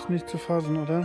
Ist nicht zu fassen, oder?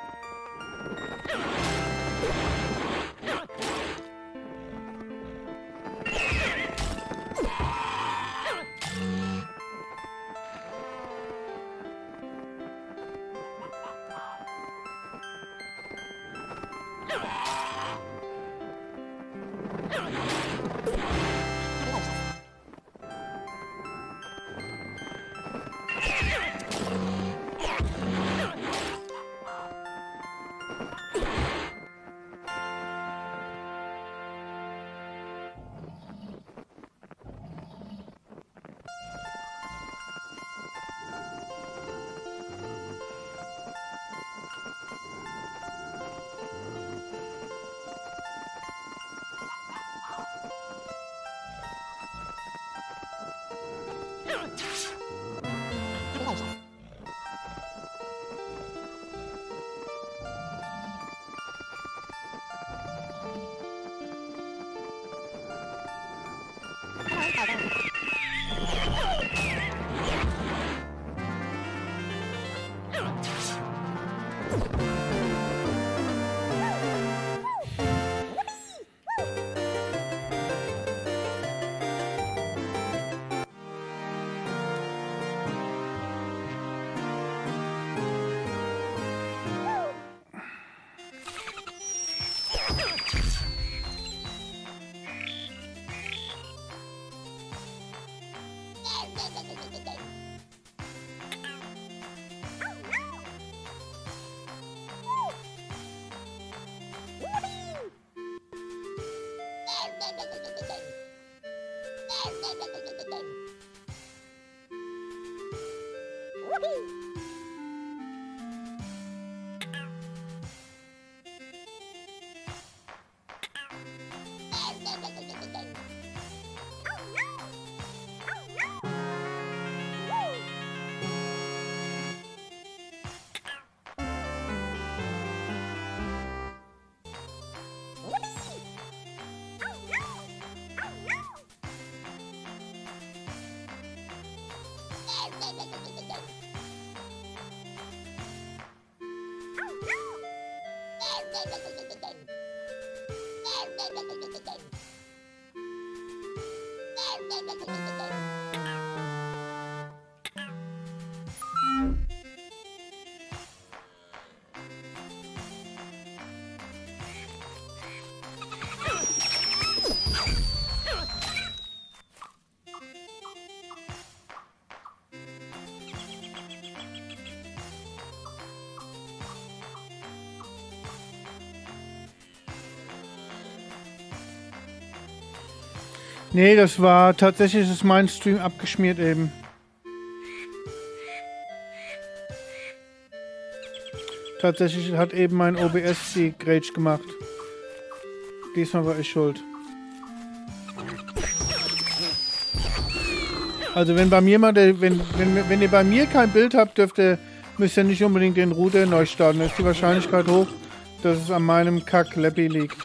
Nee, das war tatsächlich, ist mein Stream abgeschmiert eben. Tatsächlich hat eben mein OBS die Grätsch gemacht. Diesmal war ich schuld. Also wenn bei mir mal wenn ihr bei mir kein Bild habt, müsst ihr nicht unbedingt den Router neu starten. Da ist die Wahrscheinlichkeit hoch, dass es an meinem Kack-Leppi liegt.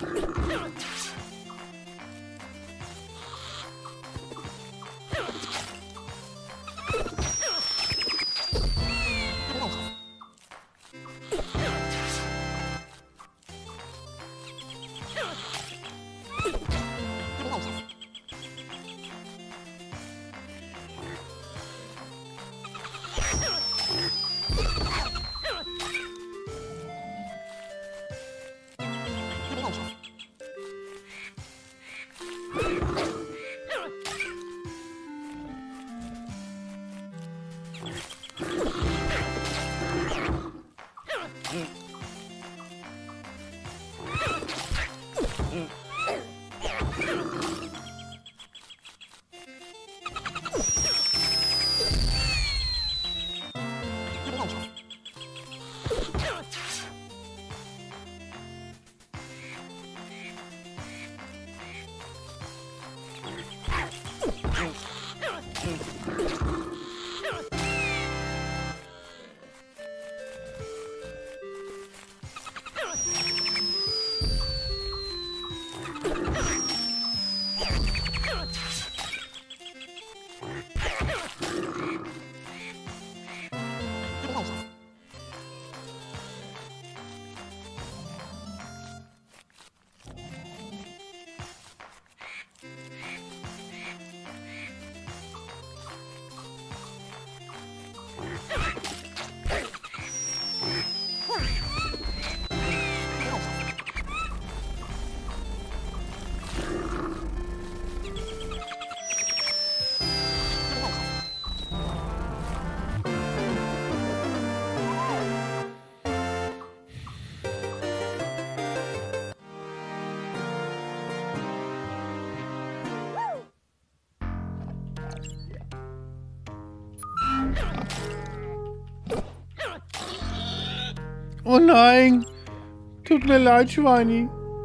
Oh nein! Tut mir leid, Schweini.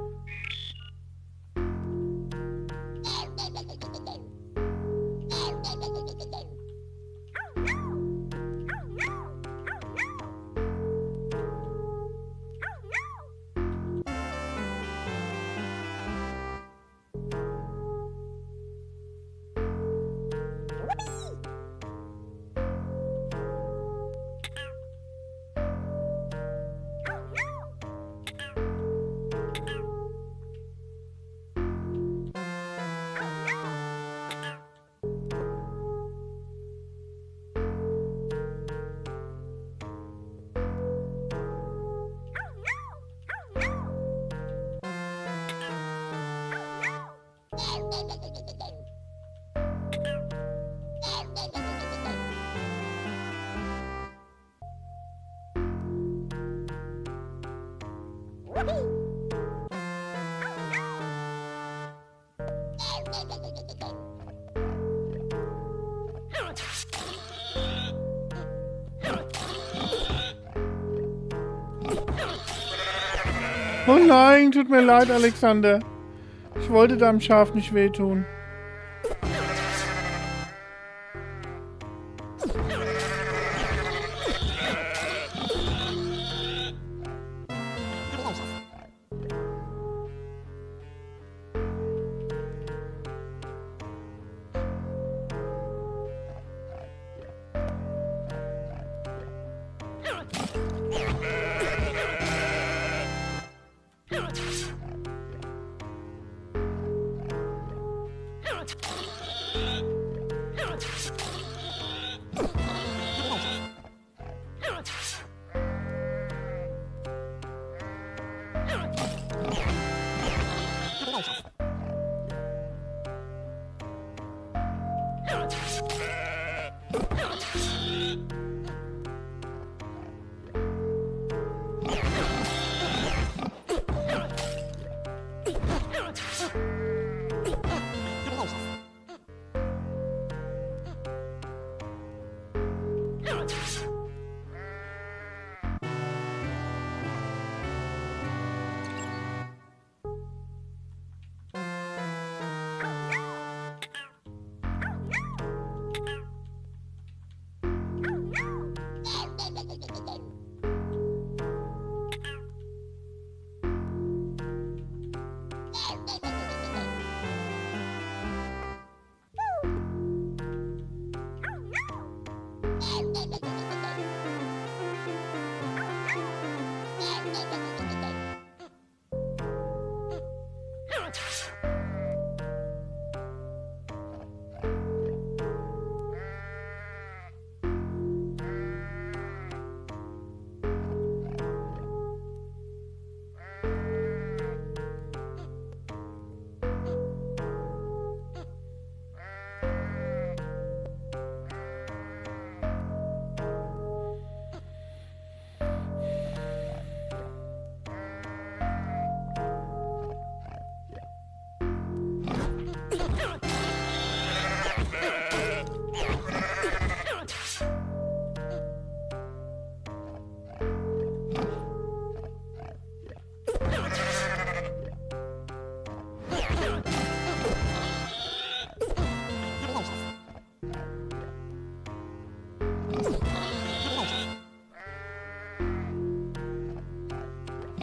Oh nein, tut mir leid, Alexander. Ich wollte deinem Schaf nicht wehtun.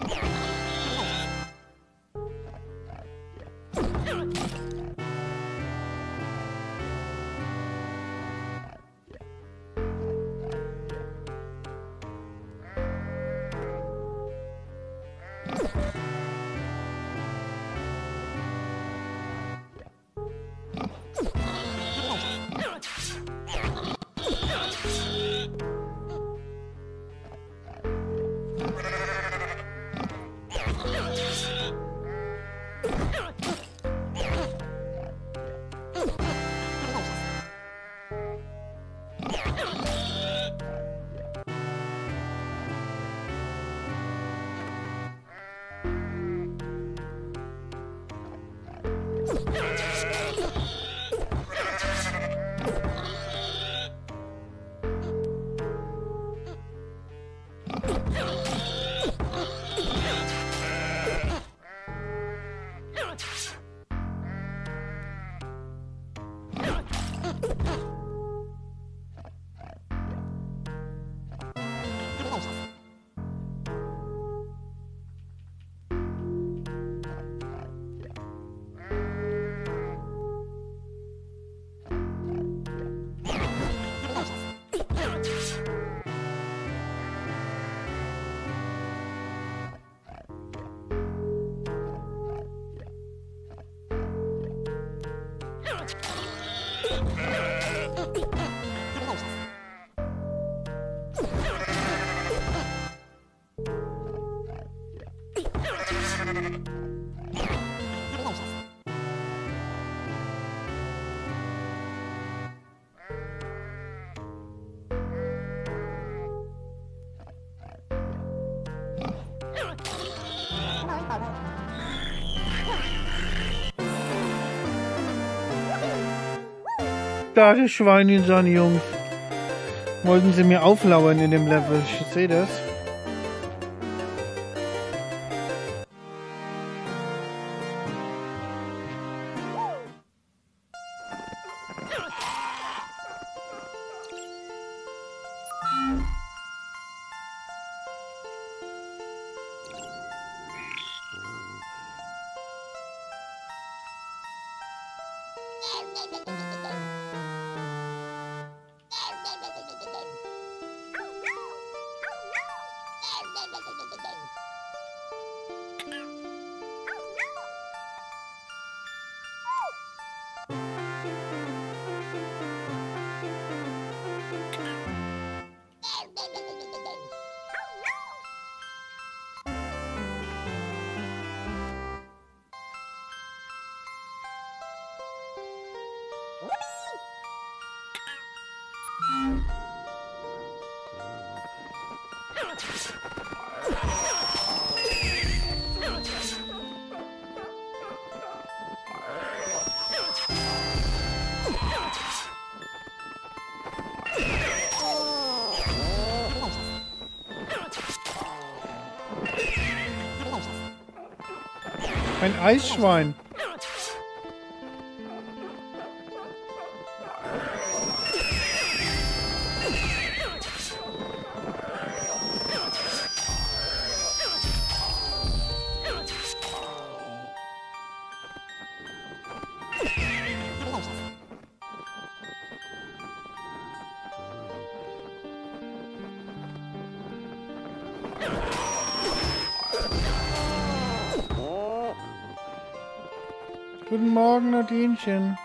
Da, das Schwein, seine Jungs. Wollten sie mir auflauern in dem Level. Ich sehe das. Ein Eisschwein. Guten Morgen, Nadinchen.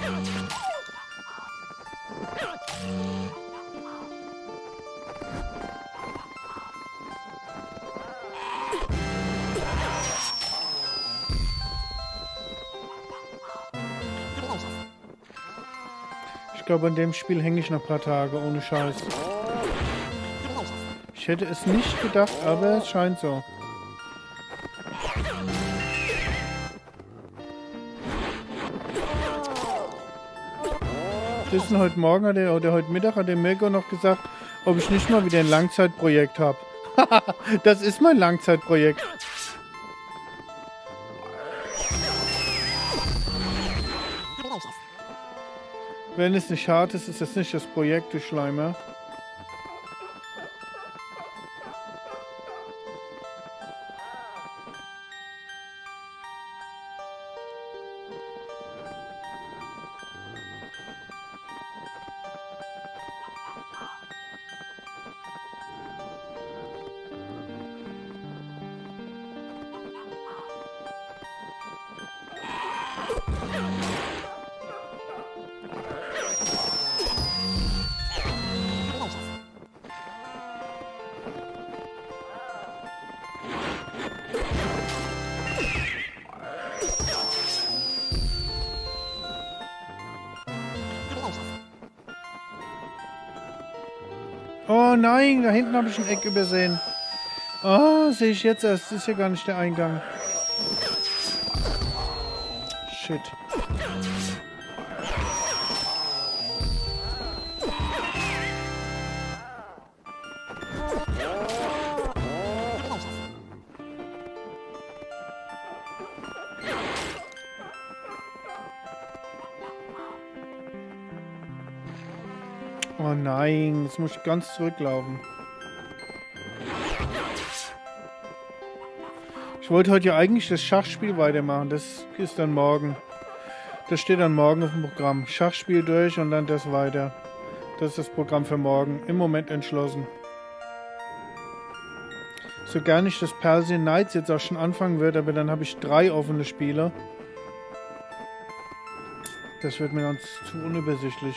Ich glaube, an dem Spiel hänge ich noch ein paar Tage, ohne Scheiß. Ich hätte es nicht gedacht, aber es scheint so. Das ist heute Morgen oder heute Mittag hat der Mirko noch gesagt, ob ich nicht mal wieder ein Langzeitprojekt habe. Das ist mein Langzeitprojekt. Wenn es nicht hart ist, ist das nicht das Projekt, du Schleimer. Oh nein, da hinten habe ich ein Eck übersehen. Oh, sehe ich jetzt erst. Das ist ja gar nicht der Eingang. Shit. Oh nein, jetzt muss ich ganz zurücklaufen. Ich wollte heute ja eigentlich das Schachspiel weitermachen. Das ist dann morgen. Das steht dann morgen auf dem Programm. Schachspiel durch und dann das weiter. Das ist das Programm für morgen. Im Moment entschlossen. So gar nicht, dass Persian Knights jetzt auch schon anfangen wird, aber dann habe ich 3 offene Spiele. Das wird mir ganz zu unübersichtlich.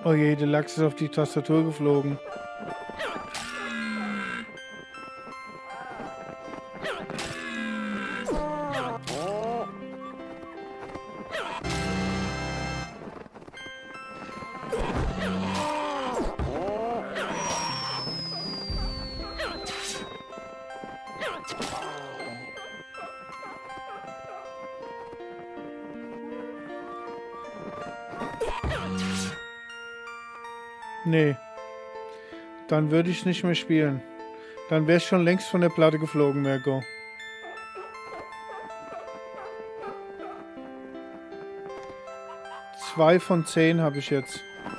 Oh je, der Lachs ist auf die Tastatur geflogen. Nee. Dann würde ich nicht mehr spielen. Dann wäre ich schon längst von der Platte geflogen, Mirko. 2 von 10 habe ich jetzt.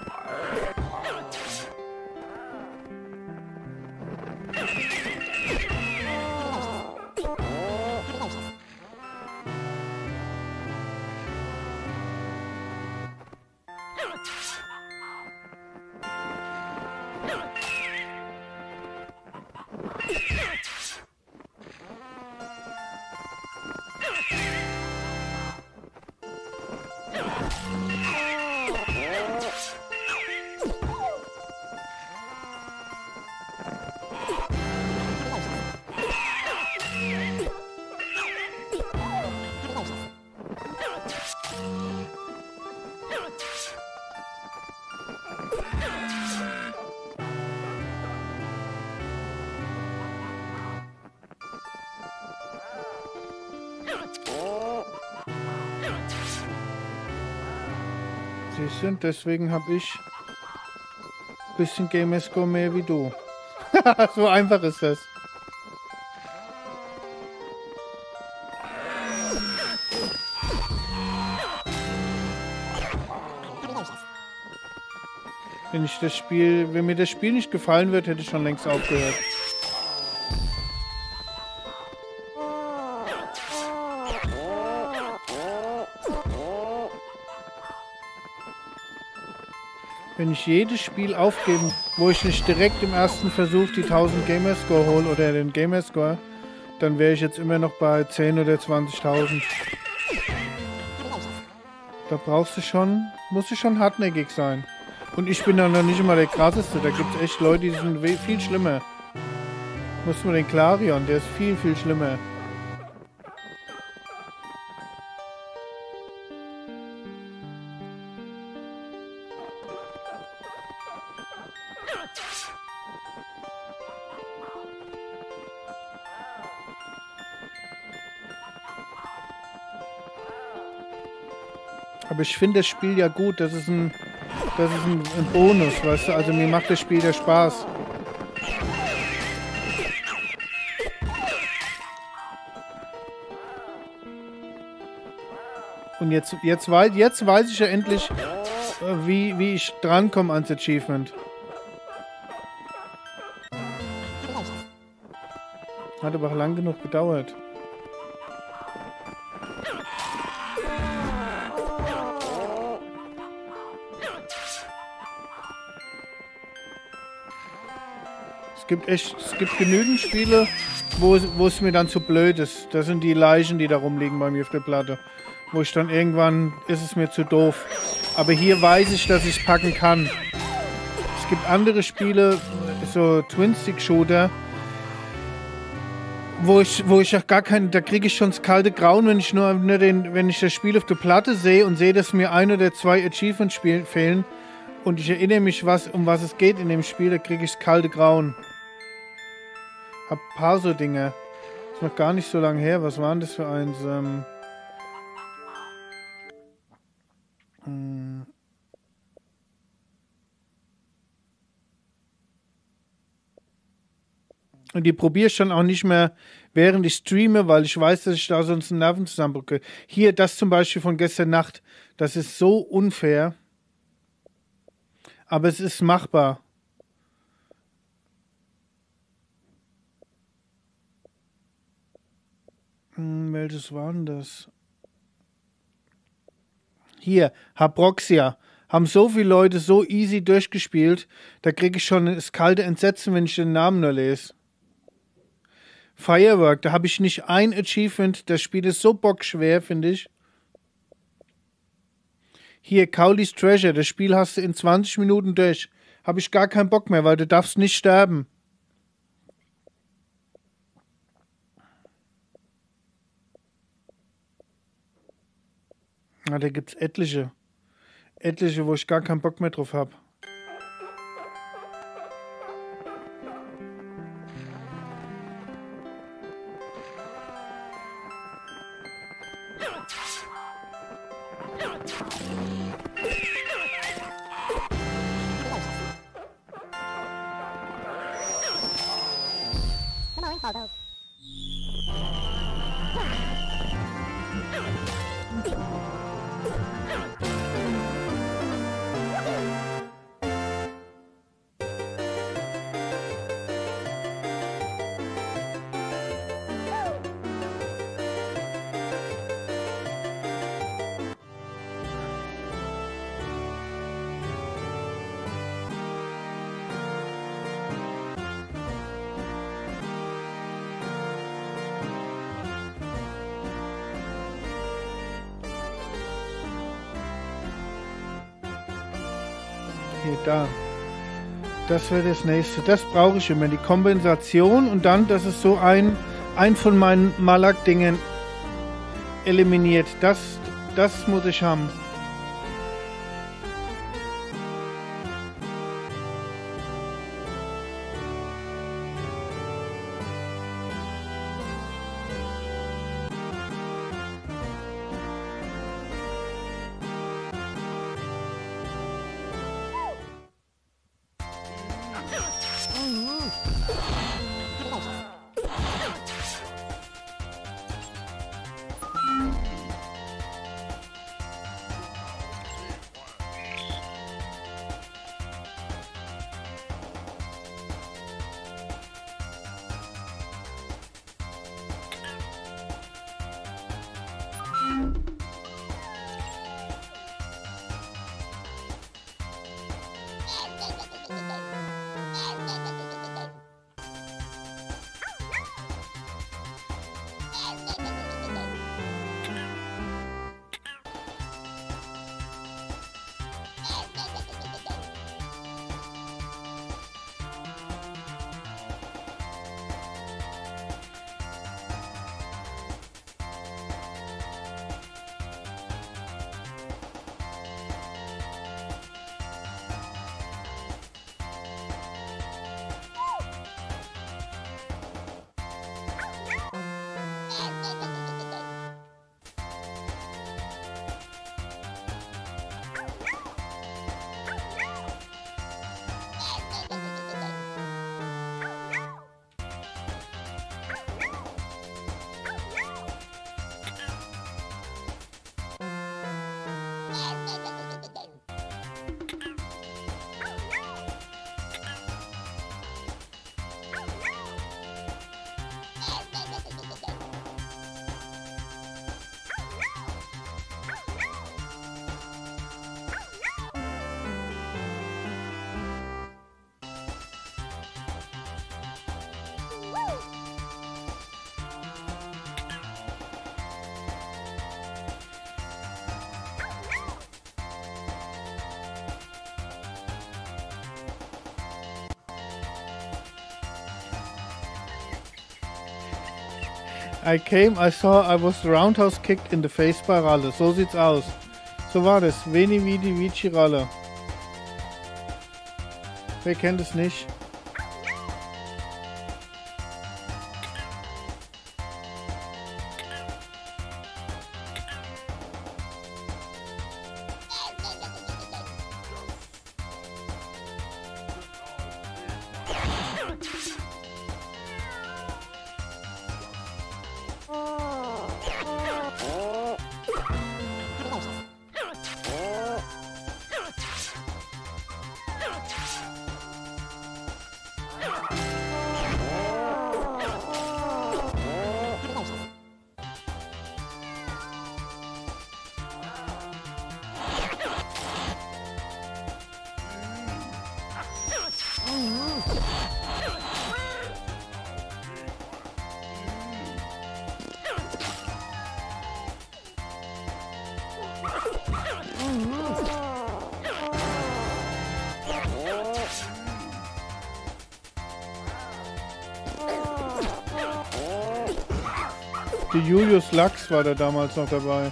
Siehst du, deswegen habe ich ein bisschen Gamerscore mehr wie du. So einfach ist das. Wenn mir das Spiel nicht gefallen wird, hätte ich schon längst aufgehört. Wenn ich jedes Spiel aufgeben, wo ich nicht direkt im ersten Versuch die 1000 Gamerscore hole oder den Gamerscore, dann wäre ich jetzt immer noch bei 10 oder 20.000. Da musst du schon hartnäckig sein. Und ich bin dann noch nicht immer der krasseste, da gibt es echt Leute, die sind viel schlimmer. Muss man den Clarion, der ist viel, viel schlimmer. Aber ich finde das Spiel ja gut, das ist ein Bonus, weißt du, also mir macht das Spiel ja Spaß. Und jetzt weiß ich ja endlich, wie ich drankomme ans Achievement. Hat aber auch lang genug gedauert. Es gibt genügend Spiele, wo es mir dann zu blöd ist. Das sind die Leichen, die da rumliegen bei mir auf der Platte. Wo ich dann irgendwann, ist es mir zu doof. Aber hier weiß ich, dass ich es packen kann. Es gibt andere Spiele, so Twin-Stick-Shooter, wo ich auch gar keinen, da kriege ich schon das kalte Grauen, wenn ich wenn ich das Spiel auf der Platte sehe und sehe, dass mir 1 oder 2 Achievements fehlen und ich erinnere mich, um was es geht in dem Spiel, da kriege ich das kalte Grauen. Hab ein paar so Dinge. Ist noch gar nicht so lange her. Was waren das für eins? Und die probiere ich dann auch nicht mehr, während ich streame, weil ich weiß, dass ich da sonst einen Nerven zusammenbrücke. Hier, das zum Beispiel von gestern Nacht, das ist so unfair. Aber es ist machbar. Welches war denn das? Hier, Habroxia. Haben so viele Leute so easy durchgespielt, da kriege ich schon das kalte Entsetzen, wenn ich den Namen nur lese. Firework, da habe ich nicht ein Achievement, das Spiel ist so bockschwer, finde ich. Hier, Cowley's Treasure, das Spiel hast du in 20 Minuten durch. Habe ich gar keinen Bock mehr, weil du darfst nicht sterben. Ah, da gibt's etliche. Etliche, wo ich gar keinen Bock mehr drauf habe. Hier, da. Das wäre das nächste. Das brauche ich immer. Die Kompensation und dann, dass es so ein von meinen Malak-Dingen eliminiert. Das muss ich haben. I came, I saw, I was roundhouse kicked in the face by Ralle. So sieht's aus. So war das. Veni Vidi Vici Ralle. Wer kennt es nicht? Der Julius Lachs war da damals noch dabei.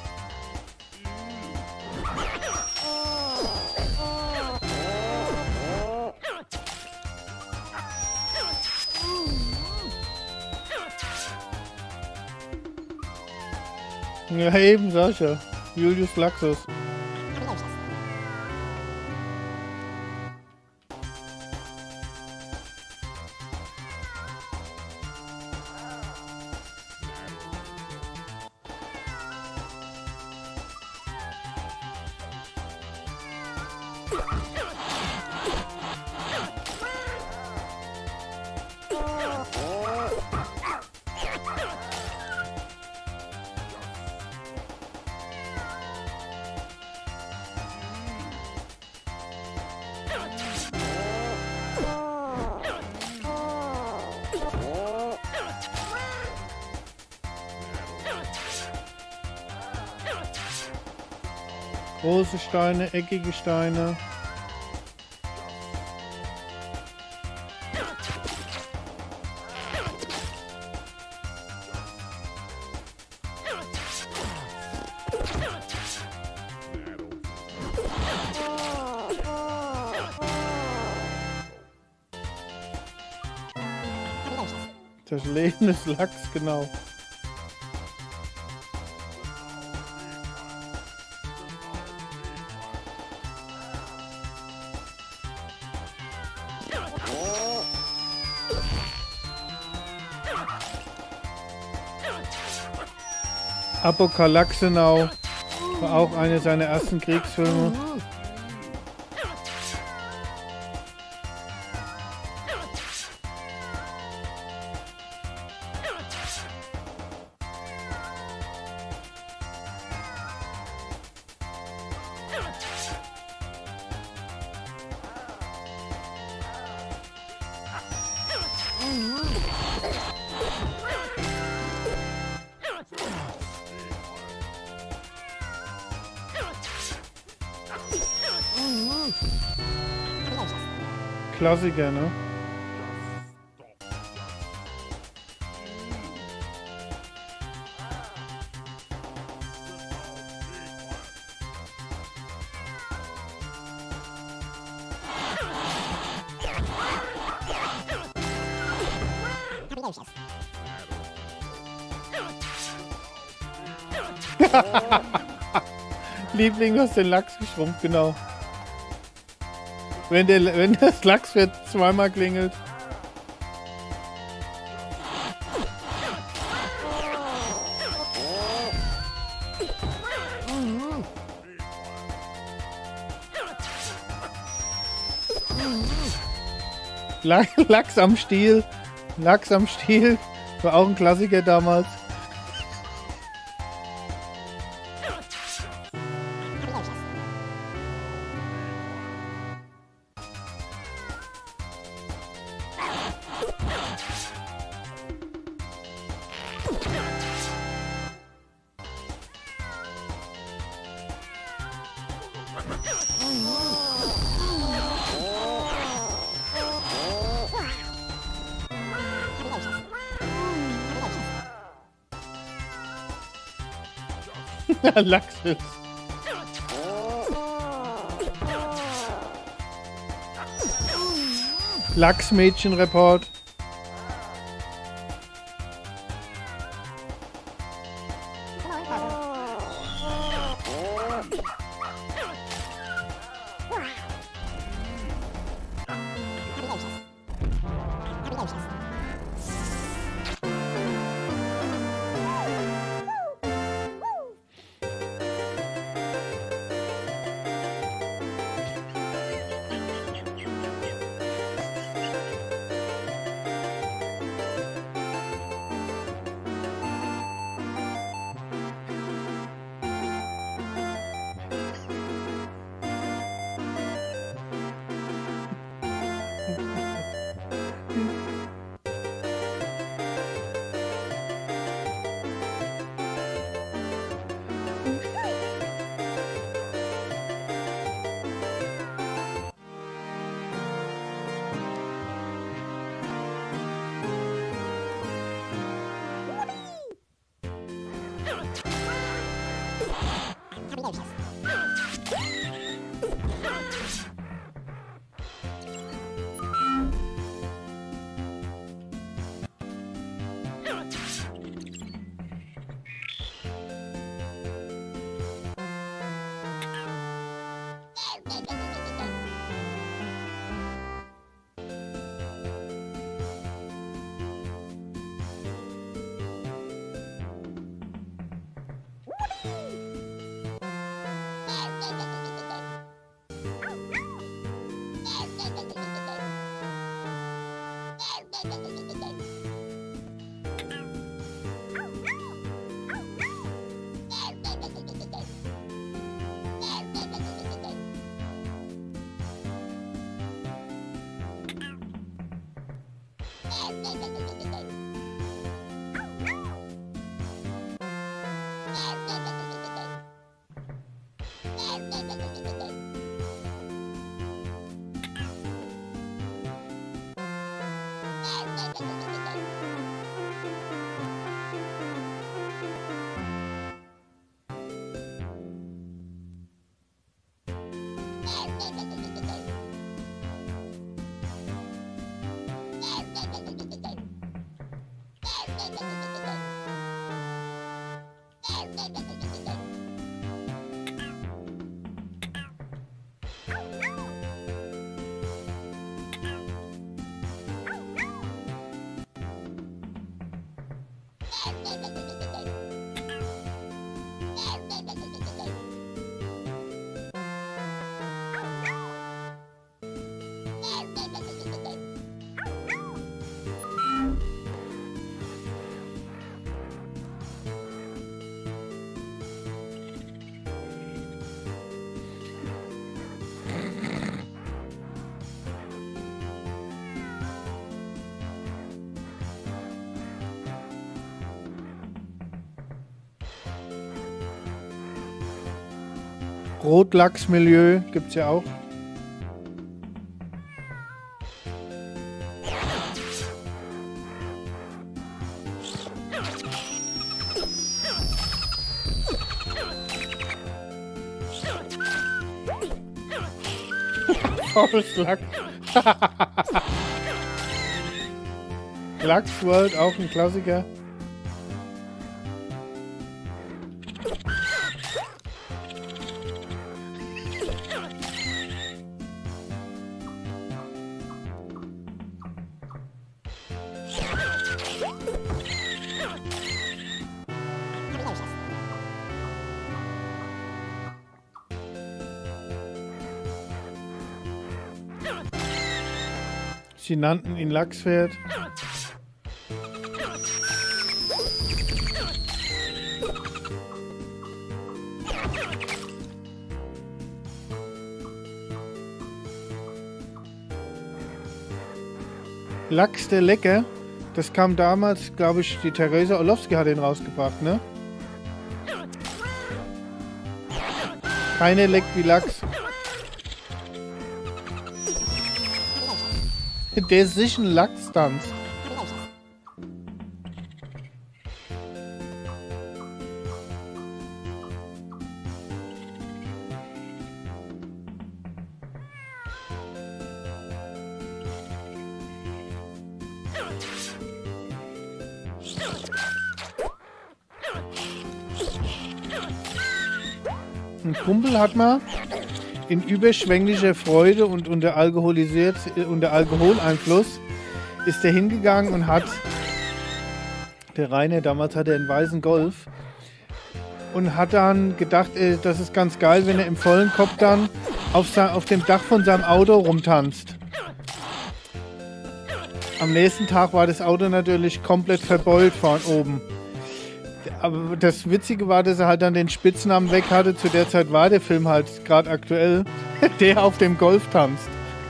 Ja, eben, Sascha. Julius Laxus. Große Steine, eckige Steine. Das Leben des Lachs, genau. Apokalaxenau war auch einer seiner ersten Kriegsfilme. Klassiker, ne? Liebling aus den Lachs geschrumpft, genau. Wenn das Lachsfett zweimal klingelt. Lachs am Stiel. Lachs am Stiel. War auch ein Klassiker damals. Lachs. Lachsmädchen-Report. Rotlachsmilieu gibt's ja auch. Faules Lachs. Lachs World, auch ein Klassiker. Sie nannten ihn Lachspferd. Lachs der Lecker, das kam damals, glaube ich, die Theresa Orlowski hat den rausgebracht, ne? Keine leckt wie Lachs. Der sich ein Lachstanz. Ein Kumpel hat mal in überschwänglicher Freude und unter Alkoholeinfluss ist er hingegangen und hat, der Rainer, damals hatte er einen weißen Golf, und hat dann gedacht, das ist ganz geil, wenn er im vollen Kopf dann auf dem Dach von seinem Auto rumtanzt. Am nächsten Tag war das Auto natürlich komplett verbeult von oben. Aber das Witzige war, dass er halt dann den Spitznamen weg hatte. Zu der Zeit war der Film halt gerade aktuell. Der auf dem Golf tanzt.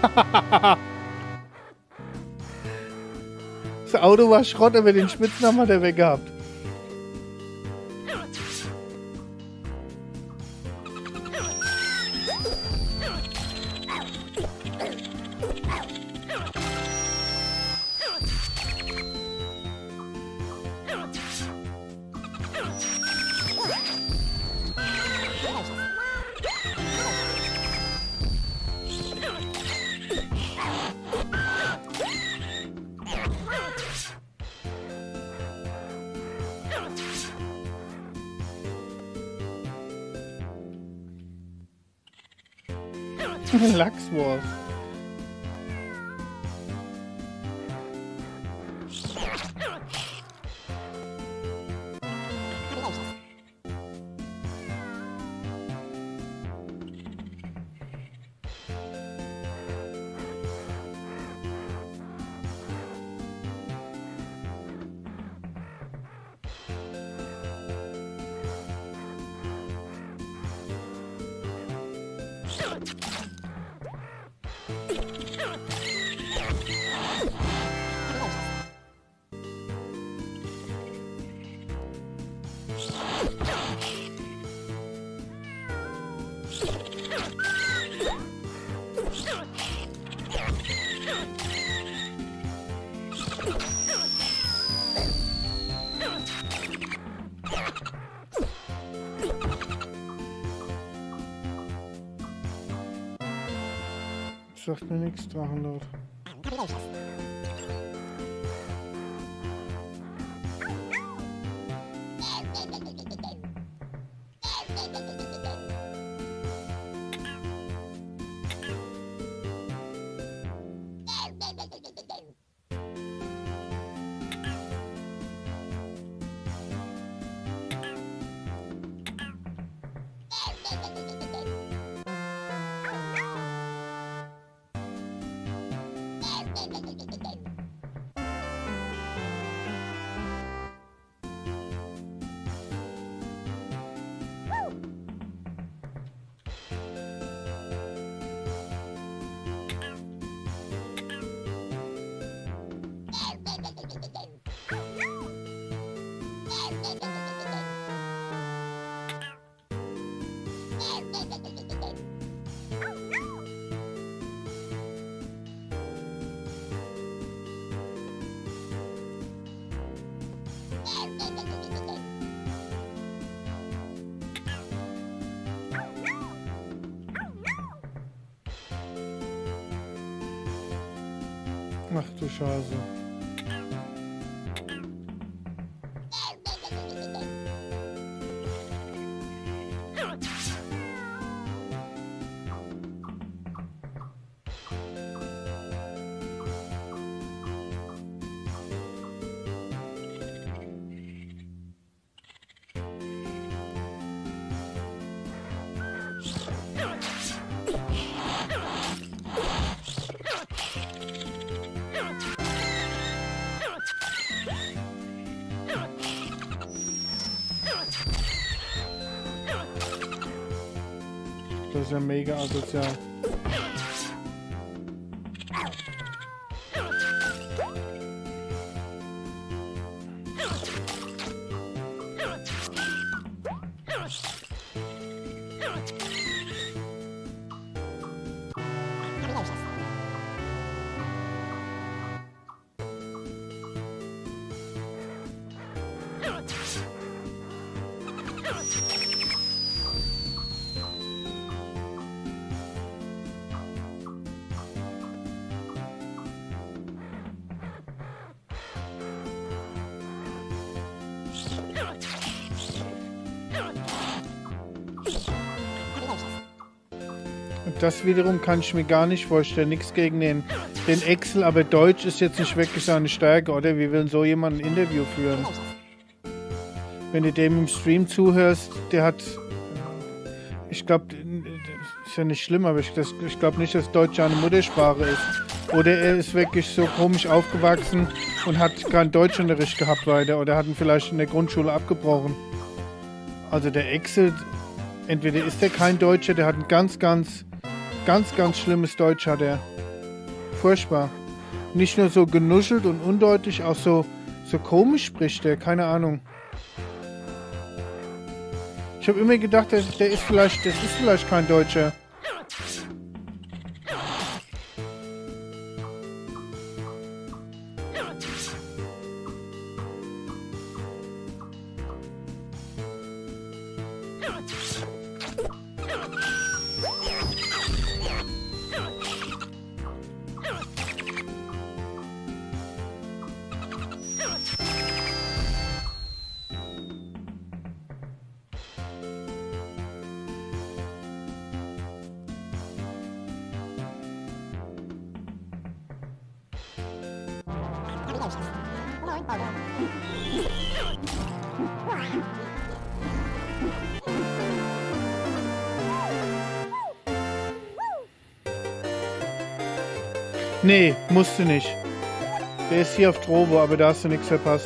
Das Auto war Schrott, aber den Spitznamen hat er weg gehabt. Lachs Wars. Sagt mir nichts, Drachenlord. Ach du Scheiße. Das ist ja mega asozial. Das wiederum kann ich mir gar nicht vorstellen. Nichts gegen den Excel, aber Deutsch ist jetzt nicht wirklich seine Stärke, oder? Wie will so jemand ein Interview führen? Wenn du dem im Stream zuhörst, der hat... Ich glaube, ist ja nicht schlimm, aber ich glaube nicht, dass Deutsch eine Muttersprache ist. Oder er ist wirklich so komisch aufgewachsen und hat keinen Deutschunterricht gehabt weiter. Oder hat ihn vielleicht in der Grundschule abgebrochen. Also der Excel, entweder ist er kein Deutscher, der hat ein ganz schlimmes Deutsch hat er. Furchtbar. Nicht nur so genuschelt und undeutlich, auch so komisch spricht er, keine Ahnung. Ich habe immer gedacht, das ist vielleicht kein Deutscher. Nee, musst du nicht. Der ist hier auf Trovo, aber da hast du nichts verpasst.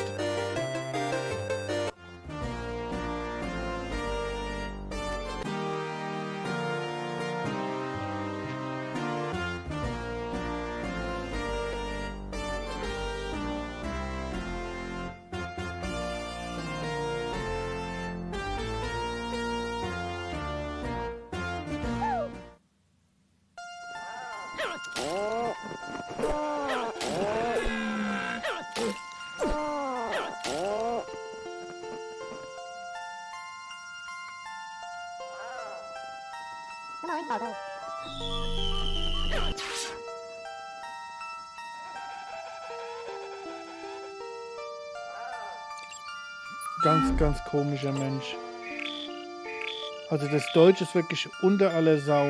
Ganz, ganz komischer Mensch. Also das Deutsch ist wirklich unter aller Sau.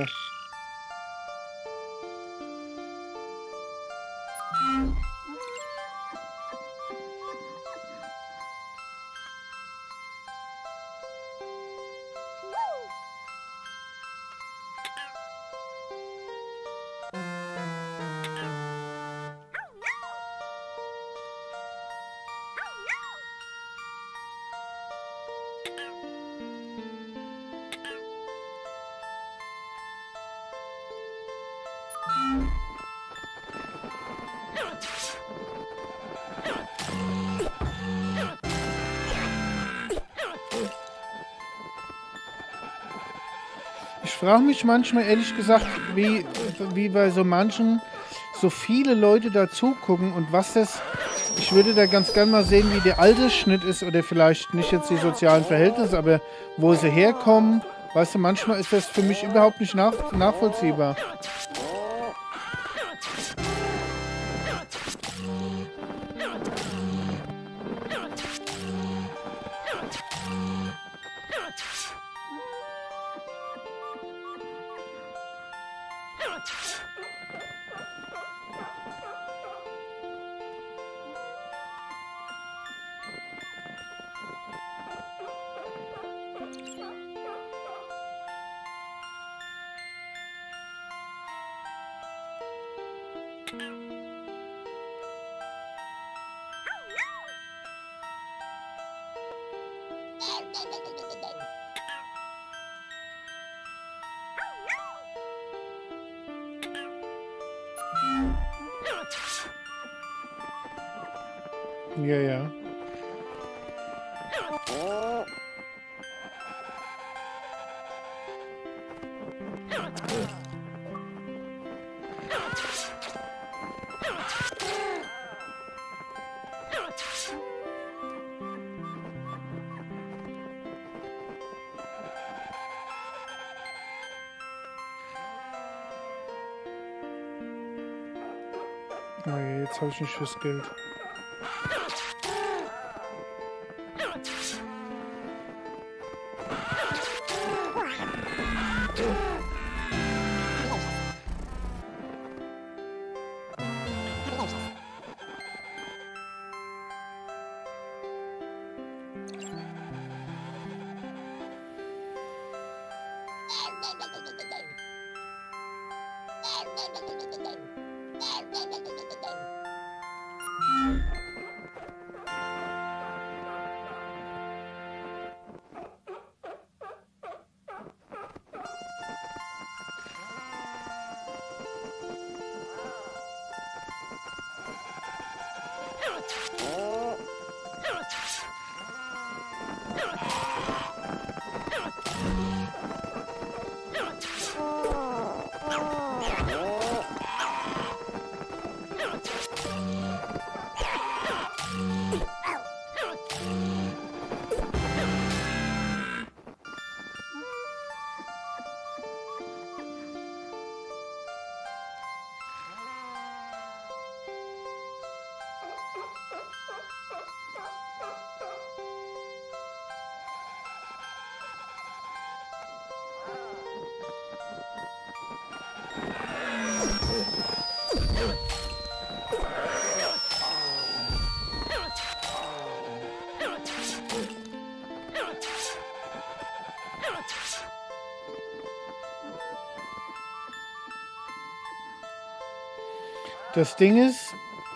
Ich frage mich manchmal ehrlich gesagt, wie bei so manchen so viele Leute da zugucken und was das. Ich würde da ganz gern mal sehen, wie der Altersschnitt ist oder vielleicht nicht jetzt die sozialen Verhältnisse, aber wo sie herkommen. Weißt du, manchmal ist das für mich überhaupt nicht nachvollziehbar. Ja, ja. Oh ja, jetzt habe ich nicht fürs Geld. Das Ding ist,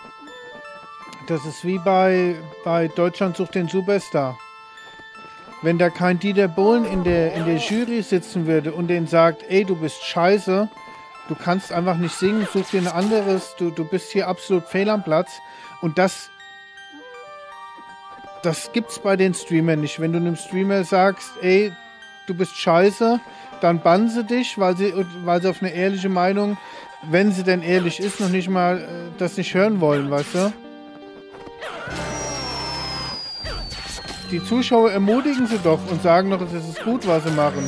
das ist wie bei Deutschland sucht den Superstar. Wenn da kein Dieter Bohlen in der Jury sitzen würde und den sagt, ey, du bist scheiße, du kannst einfach nicht singen, such dir ein anderes, du bist hier absolut fehl am Platz. Und das gibt's bei den Streamern nicht. Wenn du einem Streamer sagst, ey, du bist scheiße, dann bannen sie dich, weil sie auf eine ehrliche Meinung, wenn sie denn ehrlich ist, noch nicht mal das nicht hören wollen, weißt du? Die Zuschauer ermutigen sie doch und sagen doch, es ist gut, was sie machen.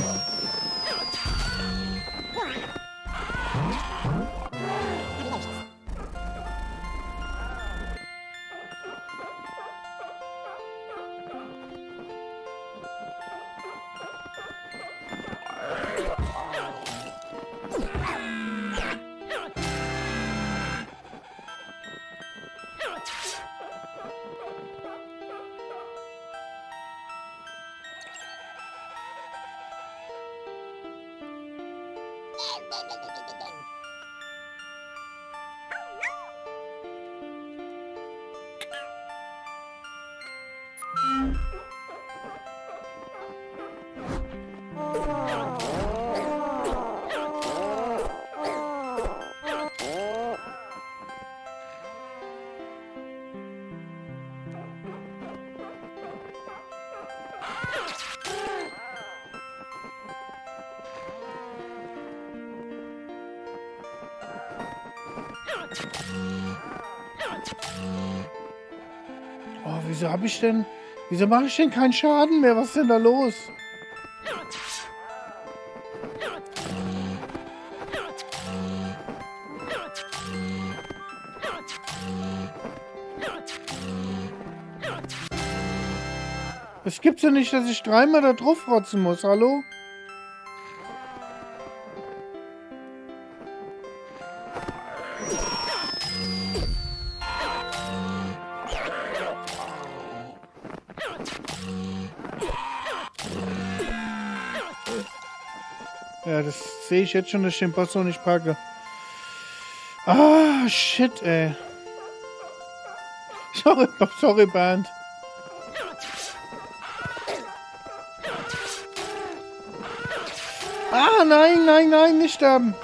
Oh, wieso mache ich denn keinen Schaden mehr? Was ist denn da los? Es gibt's ja nicht, dass ich dreimal da drauf rotzen muss, hallo? Ja, das sehe ich jetzt schon, dass ich den Boss noch nicht packe. Ah, shit, ey. Sorry, Bernd. Ah, nein, nicht sterben.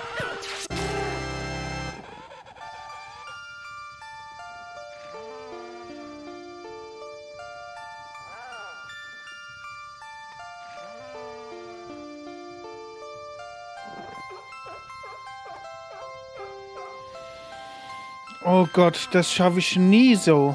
Oh Gott, das schaffe ich nie so.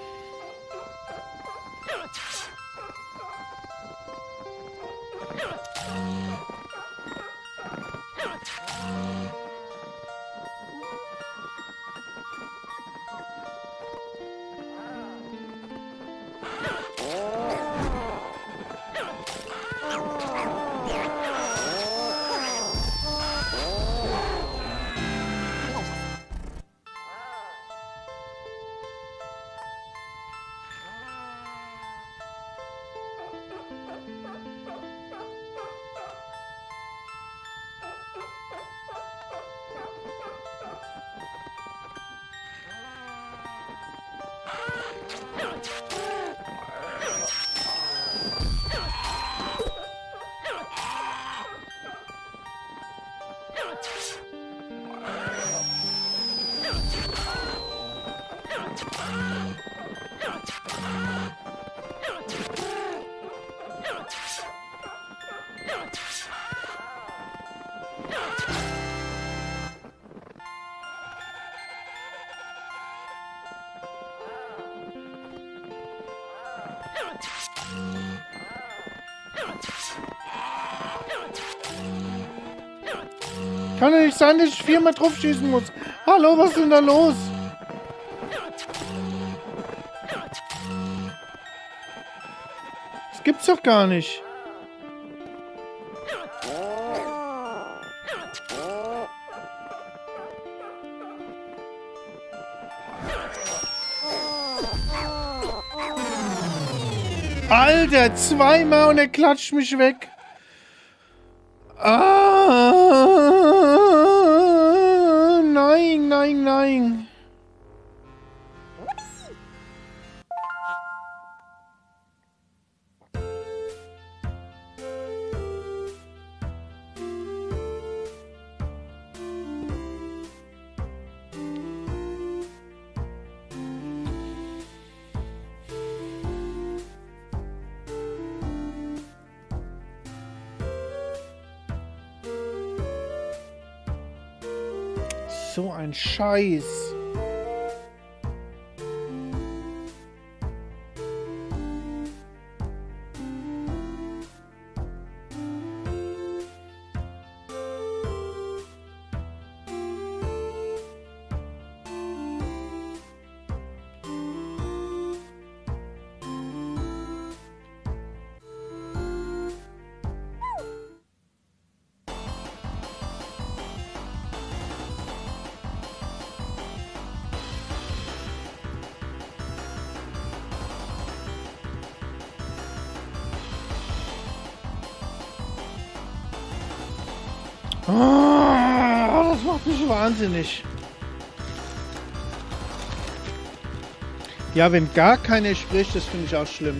Kann ja nicht sein, dass ich viermal drauf schießen muss. Hallo, was ist denn da los? Das gibt's doch gar nicht. Alter, zweimal und er klatscht mich weg. Ah, nein. So ein Scheiß. Oh, das macht mich wahnsinnig. Ja, wenn gar keiner spricht, das finde ich auch schlimm.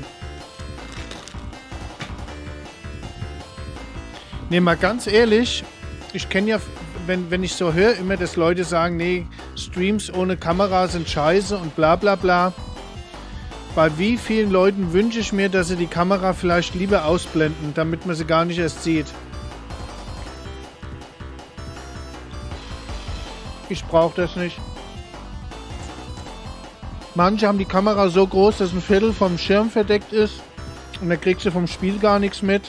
Ne, mal ganz ehrlich, ich kenne ja, wenn ich so höre, immer, dass Leute sagen, nee, Streams ohne Kamera sind scheiße und bla bla bla. Bei wie vielen Leuten wünsche ich mir, dass sie die Kamera vielleicht lieber ausblenden, damit man sie gar nicht erst sieht. Ich brauche das nicht. Manche haben die Kamera so groß, dass ein Viertel vom Schirm verdeckt ist und da kriegst du vom Spiel gar nichts mit.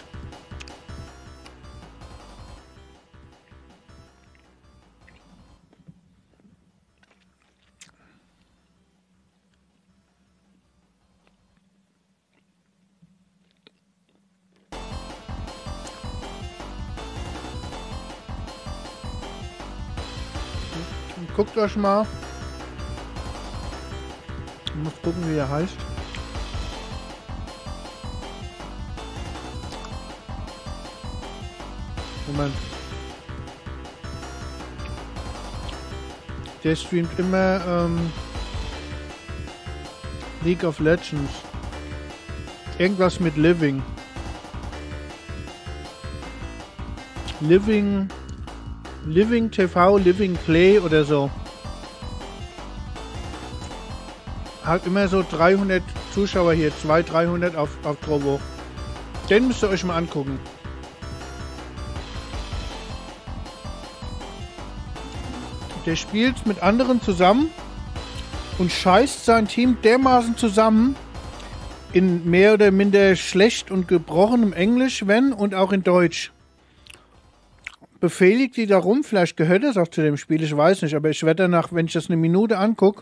Guckt euch mal. Ich muss gucken, wie er heißt. Moment. Der streamt immer League of Legends. Irgendwas mit Living. Living TV, Living Play oder so. Hat immer so 300 Zuschauer hier, 200, 300 auf Trovo. Den müsst ihr euch mal angucken. Der spielt mit anderen zusammen und scheißt sein Team dermaßen zusammen in mehr oder minder schlecht und gebrochenem Englisch, wenn und auch in Deutsch. Befehligt die darum, vielleicht gehört das auch zu dem Spiel, ich weiß nicht, aber ich werde danach, wenn ich das eine Minute angucke,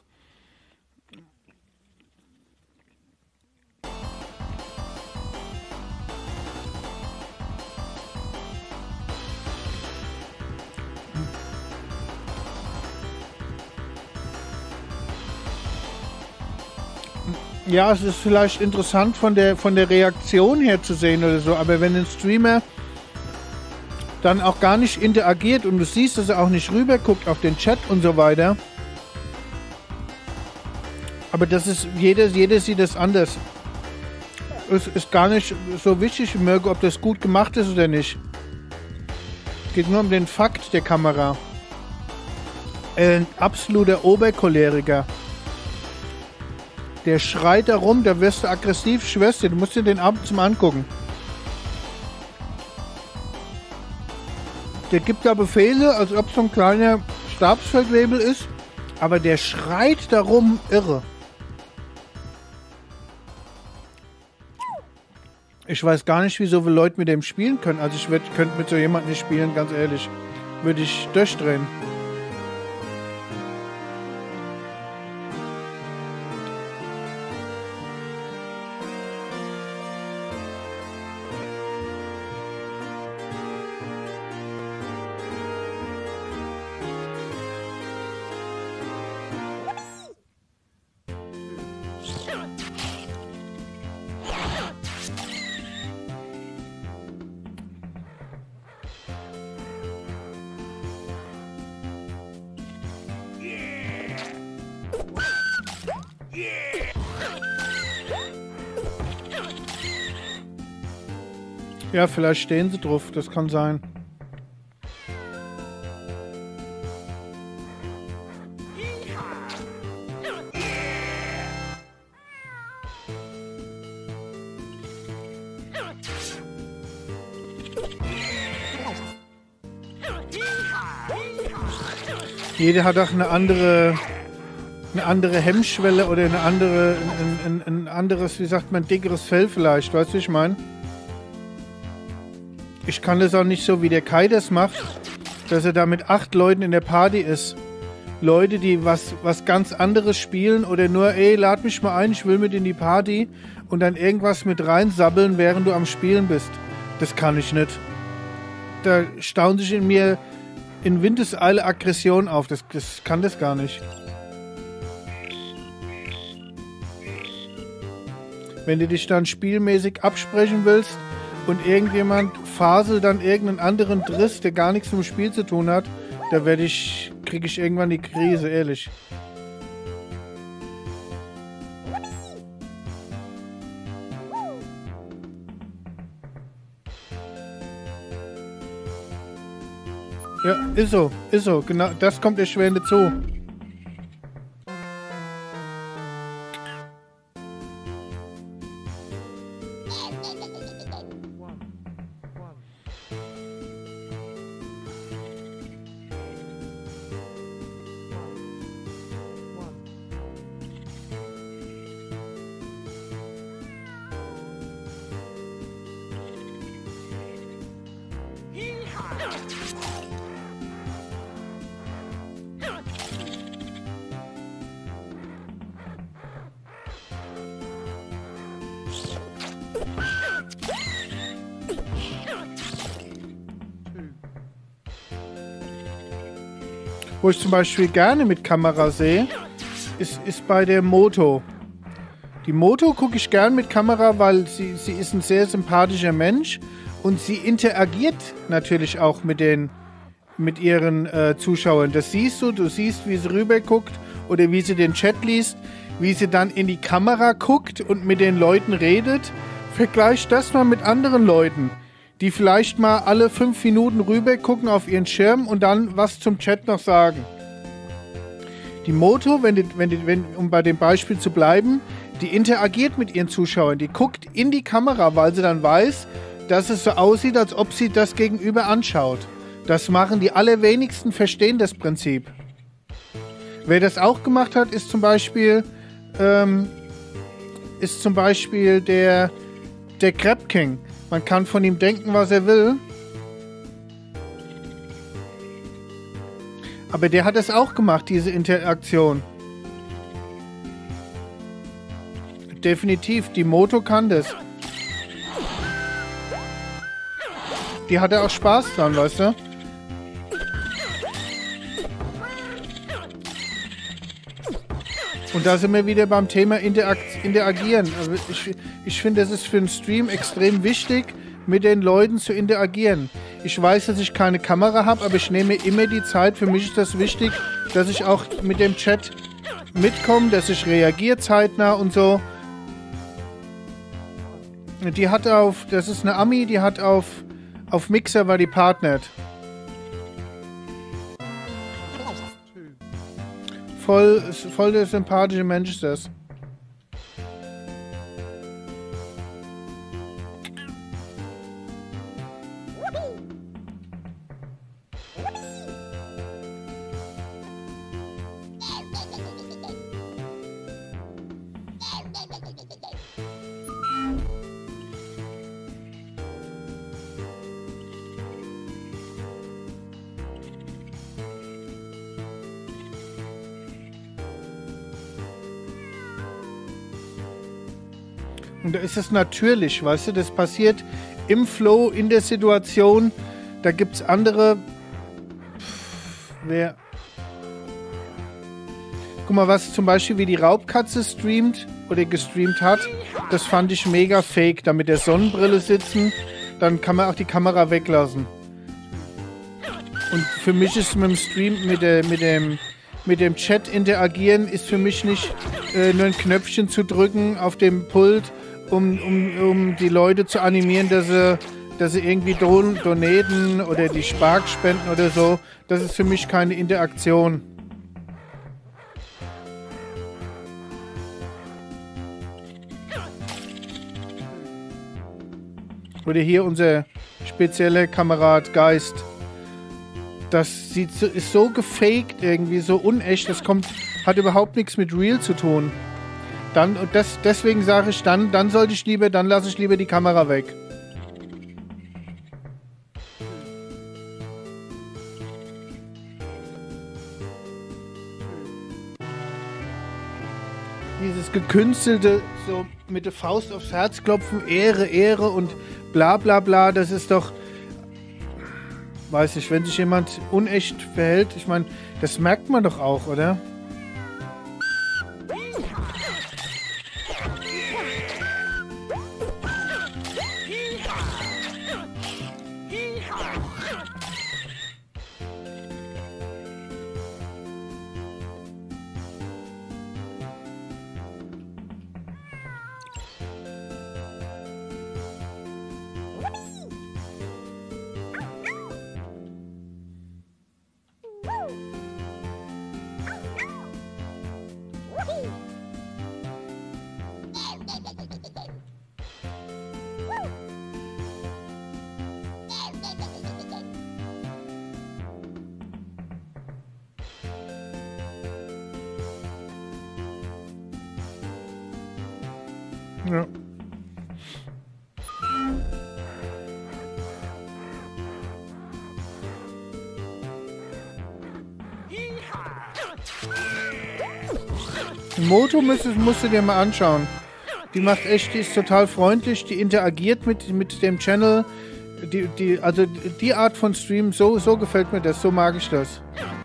ja, es ist vielleicht interessant von der Reaktion her zu sehen oder so, aber wenn ein Streamer dann auch gar nicht interagiert und du siehst, dass er auch nicht rüber guckt auf den Chat und so weiter. Aber das ist, jeder sieht das anders. Es ist gar nicht so wichtig, Mirko, ob das gut gemacht ist oder nicht. Es geht nur um den Fakt der Kamera. Ein absoluter Obercholeriker. Der schreit da rum, da wirst du aggressiv, Schwester, du musst dir den abends mal angucken. Der gibt da Befehle, als ob es so ein kleiner Stabsfeldwebel ist, aber der schreit darum irre. Ich weiß gar nicht, wie so viele Leute mit dem spielen können. Also ich könnte mit so jemandem nicht spielen, ganz ehrlich. Würde ich durchdrehen. Ja, vielleicht stehen sie drauf, das kann sein. Jeder hat auch eine andere Hemmschwelle oder ein anderes, wie sagt man, dickeres Fell vielleicht. Weißt du, was ich meine? Ich kann das auch nicht so, wie der Kai das macht, dass er da mit 8 Leuten in der Party ist. Leute, die was ganz anderes spielen oder nur, ey, lad mich mal ein, ich will mit in die Party und dann irgendwas mit reinsabbeln, während du am Spielen bist. Das kann ich nicht. Da stauen sich in mir in Windeseile Aggression auf. Das kann das gar nicht. Wenn du dich dann spielmäßig absprechen willst und irgendjemand faselt dann irgendeinen anderen Driss, der gar nichts mit dem Spiel zu tun hat, da kriege ich irgendwann die Krise, ehrlich. Ja, ist so, genau, das kommt erschwerend dazu. Wo ich zum Beispiel gerne mit Kamera sehe, ist bei der Moto. Die Moto gucke ich gern mit Kamera, weil sie ist ein sehr sympathischer Mensch und sie interagiert natürlich auch mit ihren Zuschauern. Das siehst du siehst, wie sie rüber guckt oder wie sie den Chat liest, wie sie dann in die Kamera guckt und mit den Leuten redet. Vergleich das mal mit anderen Leuten, die vielleicht mal alle 5 Minuten rüber gucken auf ihren Schirm und dann was zum Chat noch sagen. Die Moto, um bei dem Beispiel zu bleiben, die interagiert mit ihren Zuschauern. Die guckt in die Kamera, weil sie dann weiß, dass es so aussieht, als ob sie das Gegenüber anschaut. Das machen die allerwenigsten, verstehen das Prinzip. Wer das auch gemacht hat, ist zum Beispiel der Crab King. Man kann von ihm denken, was er will. Aber der hat es auch gemacht, diese Interaktion. Definitiv, die Moto kann das. Die hatte auch Spaß dran, weißt du? Und da sind wir wieder beim Thema Interagieren. Also ich finde, es ist für einen Stream extrem wichtig, mit den Leuten zu interagieren. Ich weiß, dass ich keine Kamera habe, aber ich nehme immer die Zeit. Für mich ist das wichtig, dass ich auch mit dem Chat mitkomme, dass ich reagiere zeitnah und so. Die hat das ist eine Ami, die hat auf Mixer war die partnert. Voll der sympathische Mensch ist das. Und da ist es natürlich, weißt du, das passiert im Flow, in der Situation. Da gibt es andere. Guck mal, was zum Beispiel wie die Raubkatze streamt oder gestreamt hat, das fand ich mega fake. Da mit der Sonnenbrille sitzen, dann kann man auch die Kamera weglassen. Und für mich ist mit dem Stream, mit dem Chat interagieren, ist für mich nicht nur ein Knöpfchen zu drücken auf dem Pult, um die Leute zu animieren, dass sie irgendwie donaten oder die Spark spenden oder so. Das ist für mich keine Interaktion. Oder hier unser spezieller Kamerad Geist. Das ist so gefaked irgendwie, so unecht. Hat überhaupt nichts mit real zu tun. Deswegen sage ich dann lasse ich lieber die Kamera weg. Dieses gekünstelte, so mit der Faust aufs Herz klopfen, Ehre und bla bla bla, das ist doch, weiß ich, wenn sich jemand unecht verhält, ich meine, das merkt man doch auch, oder? Ja. Die Moto musst du dir mal anschauen. Die ist total freundlich, die interagiert mit dem Channel. Also die Art von Stream, so gefällt mir das, so mag ich das.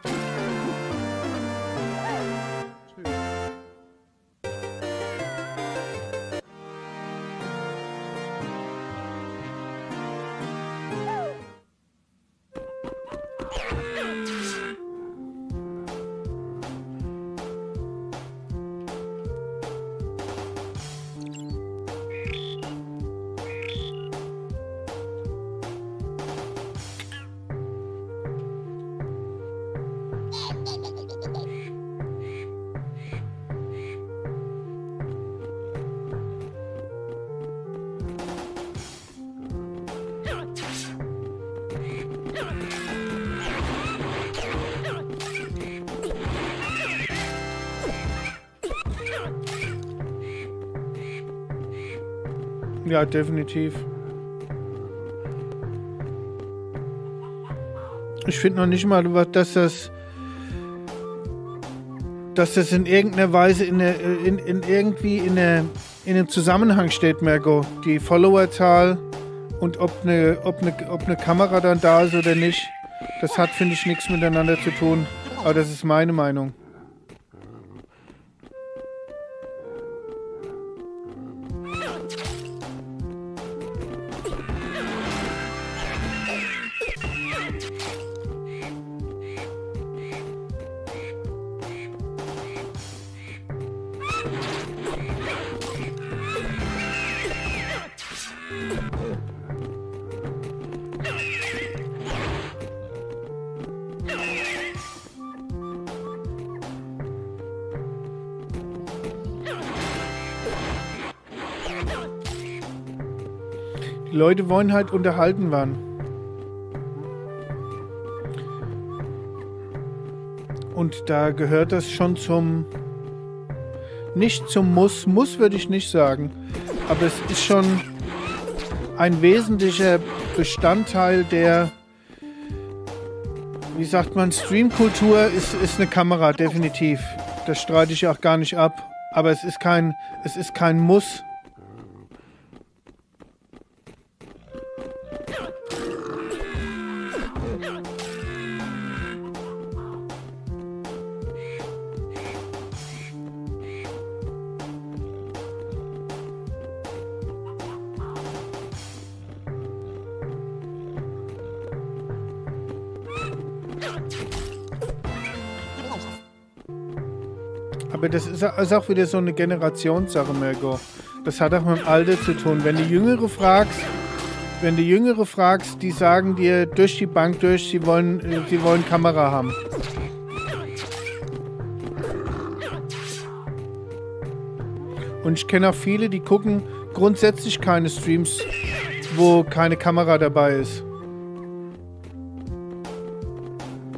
Ja, definitiv. Ich finde noch nicht mal, dass das in irgendeiner Weise in einem Zusammenhang steht, Mergo. Die Followerzahl und ob eine Kamera dann da ist oder nicht, das hat, finde ich, nichts miteinander zu tun. Aber das ist meine Meinung. Die Leute wollen halt unterhalten werden. Und da gehört das schon nicht zum Muss würde ich nicht sagen, aber es ist schon ein wesentlicher Bestandteil der, wie sagt man, Streamkultur ist eine Kamera, definitiv. Das streite ich auch gar nicht ab, aber es ist kein Muss. Aber das ist auch wieder so eine Generationssache, Mergo. Das hat auch mit dem Alter zu tun. Wenn du Jüngere fragst, die sagen dir durch die Bank durch, sie wollen Kamera haben. Und ich kenne auch viele, die gucken grundsätzlich keine Streams, wo keine Kamera dabei ist.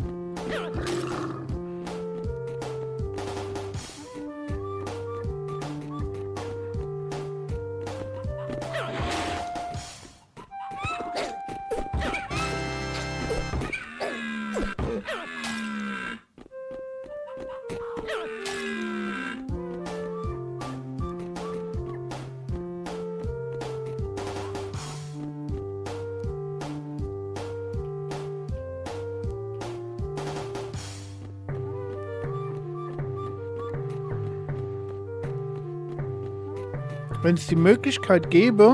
Wenn es die Möglichkeit gäbe,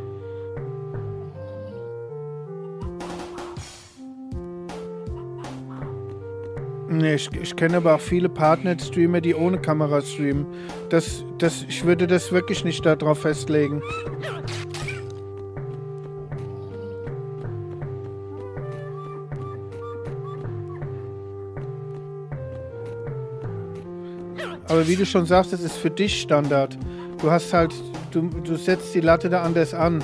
nee, ich kenne aber auch viele Partner-Streamer, die ohne Kamera streamen. Ich würde das wirklich nicht darauf festlegen. Aber wie du schon sagst, das ist für dich Standard. Du hast halt, du setzt die Latte da anders an.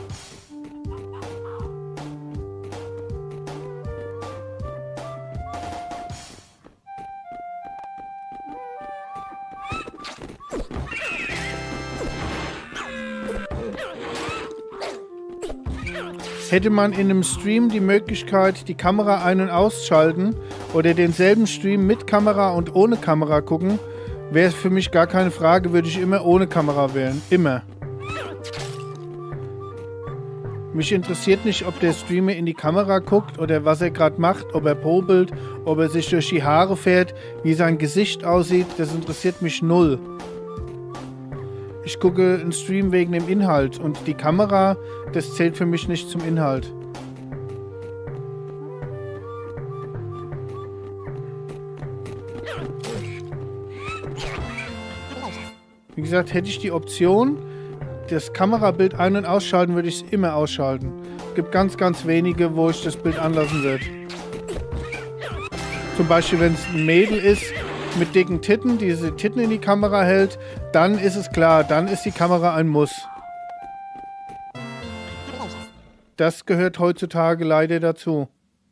Hätte man in einem Stream die Möglichkeit, die Kamera ein- und ausschalten oder denselben Stream mit Kamera und ohne Kamera gucken, wäre es für mich gar keine Frage, würde ich immer ohne Kamera wählen. Immer. Mich interessiert nicht, ob der Streamer in die Kamera guckt oder was er gerade macht, ob er popelt, ob er sich durch die Haare fährt, wie sein Gesicht aussieht. Das interessiert mich null. Ich gucke einen Stream wegen dem Inhalt und die Kamera, das zählt für mich nicht zum Inhalt. Wie gesagt, hätte ich die Option, das Kamerabild ein- und ausschalten, würde ich es immer ausschalten. Es gibt ganz, ganz wenige, wo ich das Bild anlassen würde. Zum Beispiel, wenn es ein Mädel ist mit dicken Titten, die diese Titten in die Kamera hält, dann ist es klar, dann ist die Kamera ein Muss. Das gehört heutzutage leider dazu.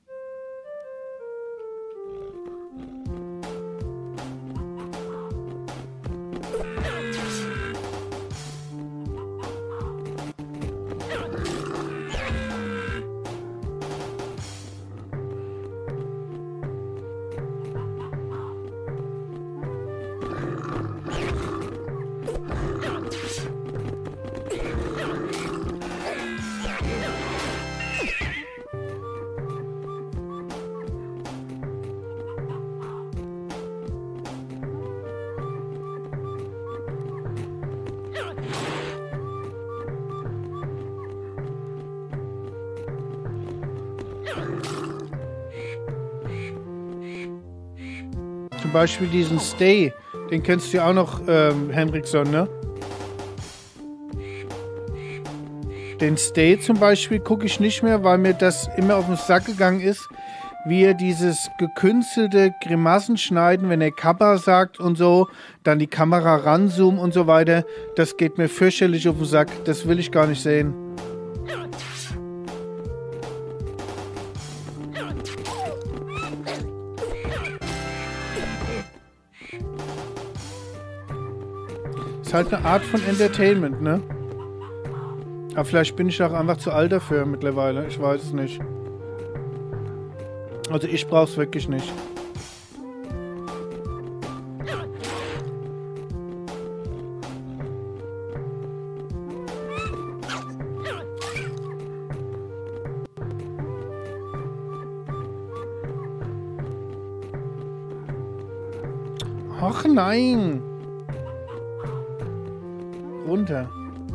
Zum Beispiel diesen Stay, den kennst du ja auch noch, Henriksson, ne? Den Stay zum Beispiel gucke ich nicht mehr, weil mir das immer auf den Sack gegangen ist, wie er dieses gekünstelte Grimassen schneiden, wenn er Kappa sagt und so, dann die Kamera ranzoomen und so weiter. Das geht mir fürchterlich auf den Sack. Das will ich gar nicht sehen. Ist halt eine Art von Entertainment, ne? Aber vielleicht bin ich auch einfach zu alt dafür mittlerweile. Ich weiß es nicht. Also ich brauch's wirklich nicht. Ach nein! Runter.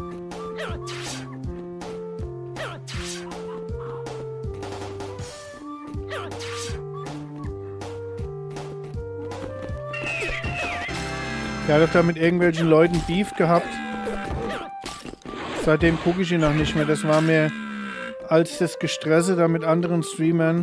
Der hat doch da mit irgendwelchen Leuten Beef gehabt. Seitdem gucke ich ihn auch nicht mehr. Das war mir als das Gestresse da mit anderen Streamern.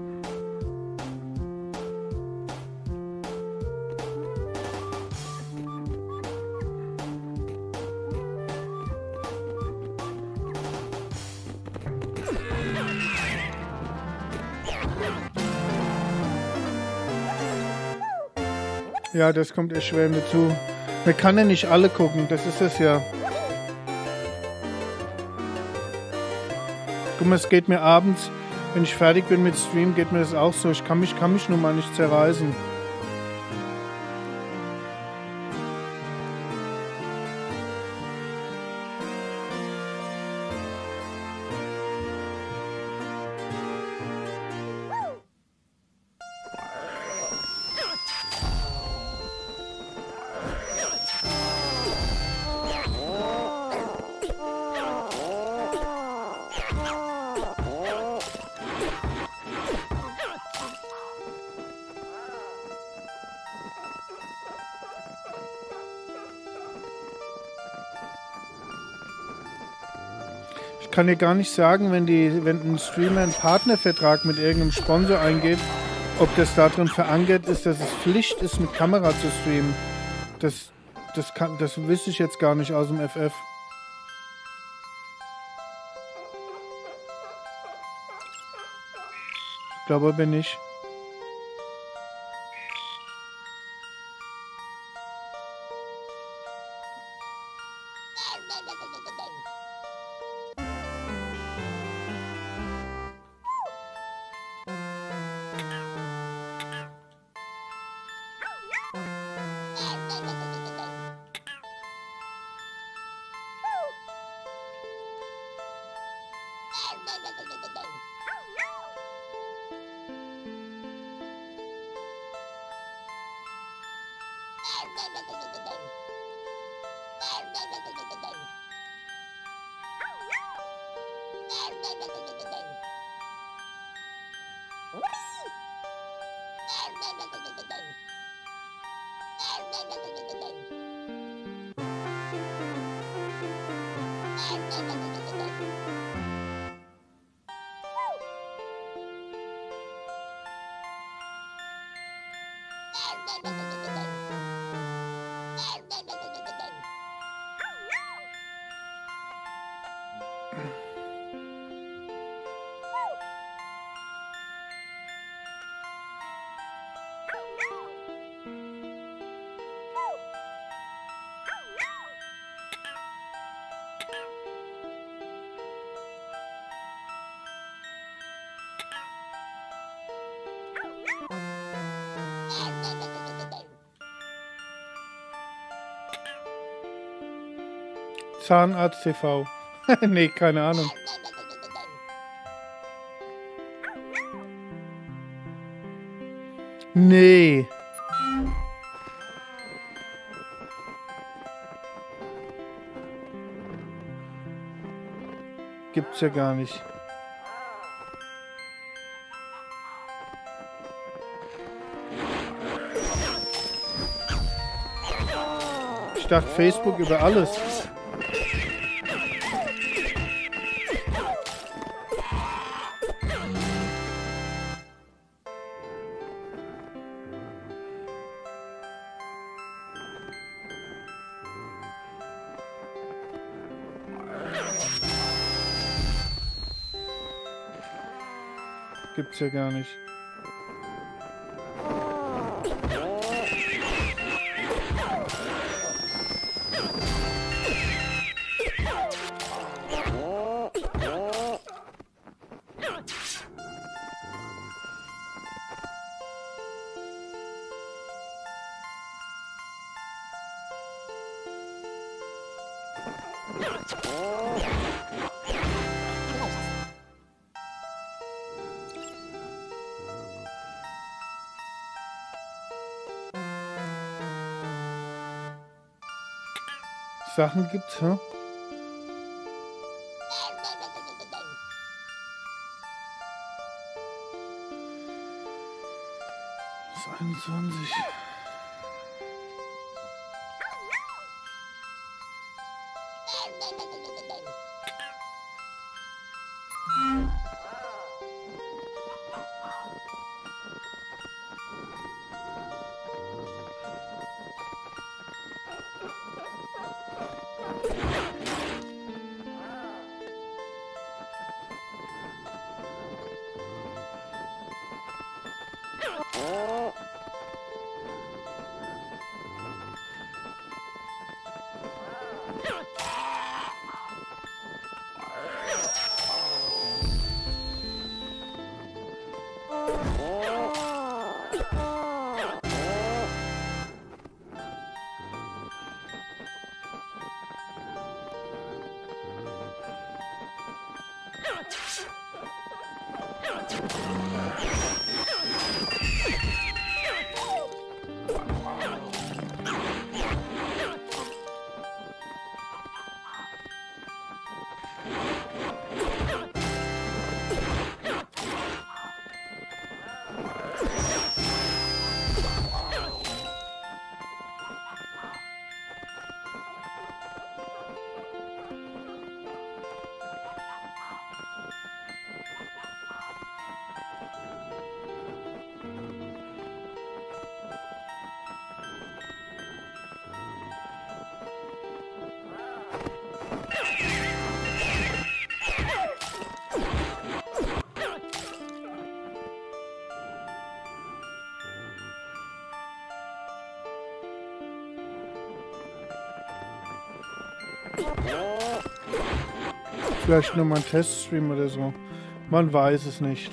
Ja, das kommt erschwerend dazu. Man kann ja nicht alle gucken, das ist es ja. Guck mal, es geht mir abends, wenn ich fertig bin mit Stream, geht mir das auch so. Ich kann mich nun mal nicht zerreißen. kann dir gar nicht sagen, wenn ein Streamer einen Partnervertrag mit irgendeinem Sponsor eingeht, ob das darin verankert ist, dass es Pflicht ist, mit Kamera zu streamen. Das wüsste ich jetzt gar nicht aus dem FF. Ich glaube aber nicht. Zahnarzt TV. Nee, keine Ahnung. Nee. Gibt's ja gar nicht. Ich dachte Facebook über alles. Gibt's ja gar nicht. Sachen gibt's, hm? Das ist 21. Vielleicht nochmal ein Teststream oder so. Man weiß es nicht.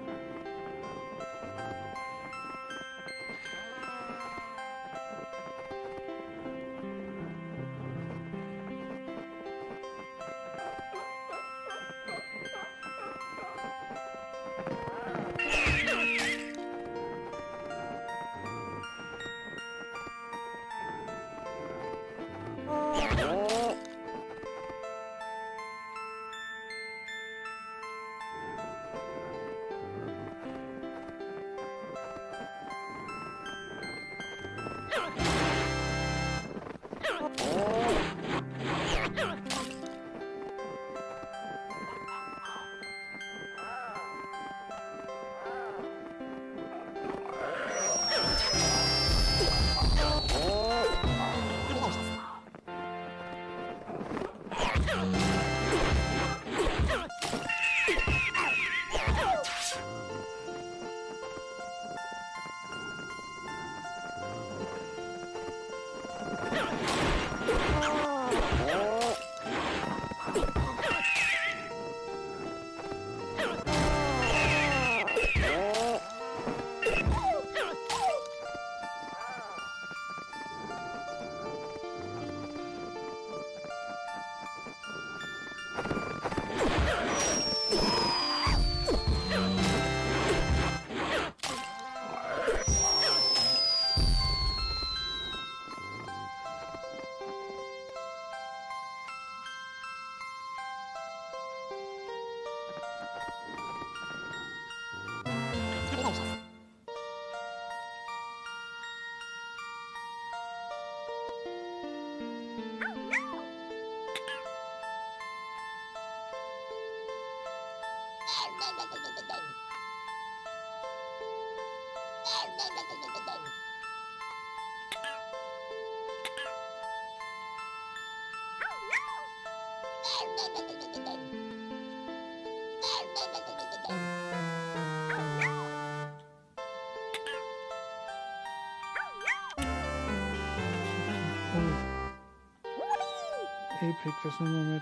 Epic, das nehmen wir mit.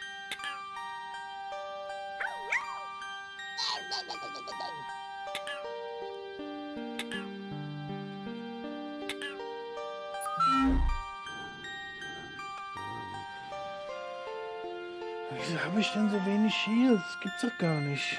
Wieso habe ich denn so wenig Shields? Gibt's doch gar nicht.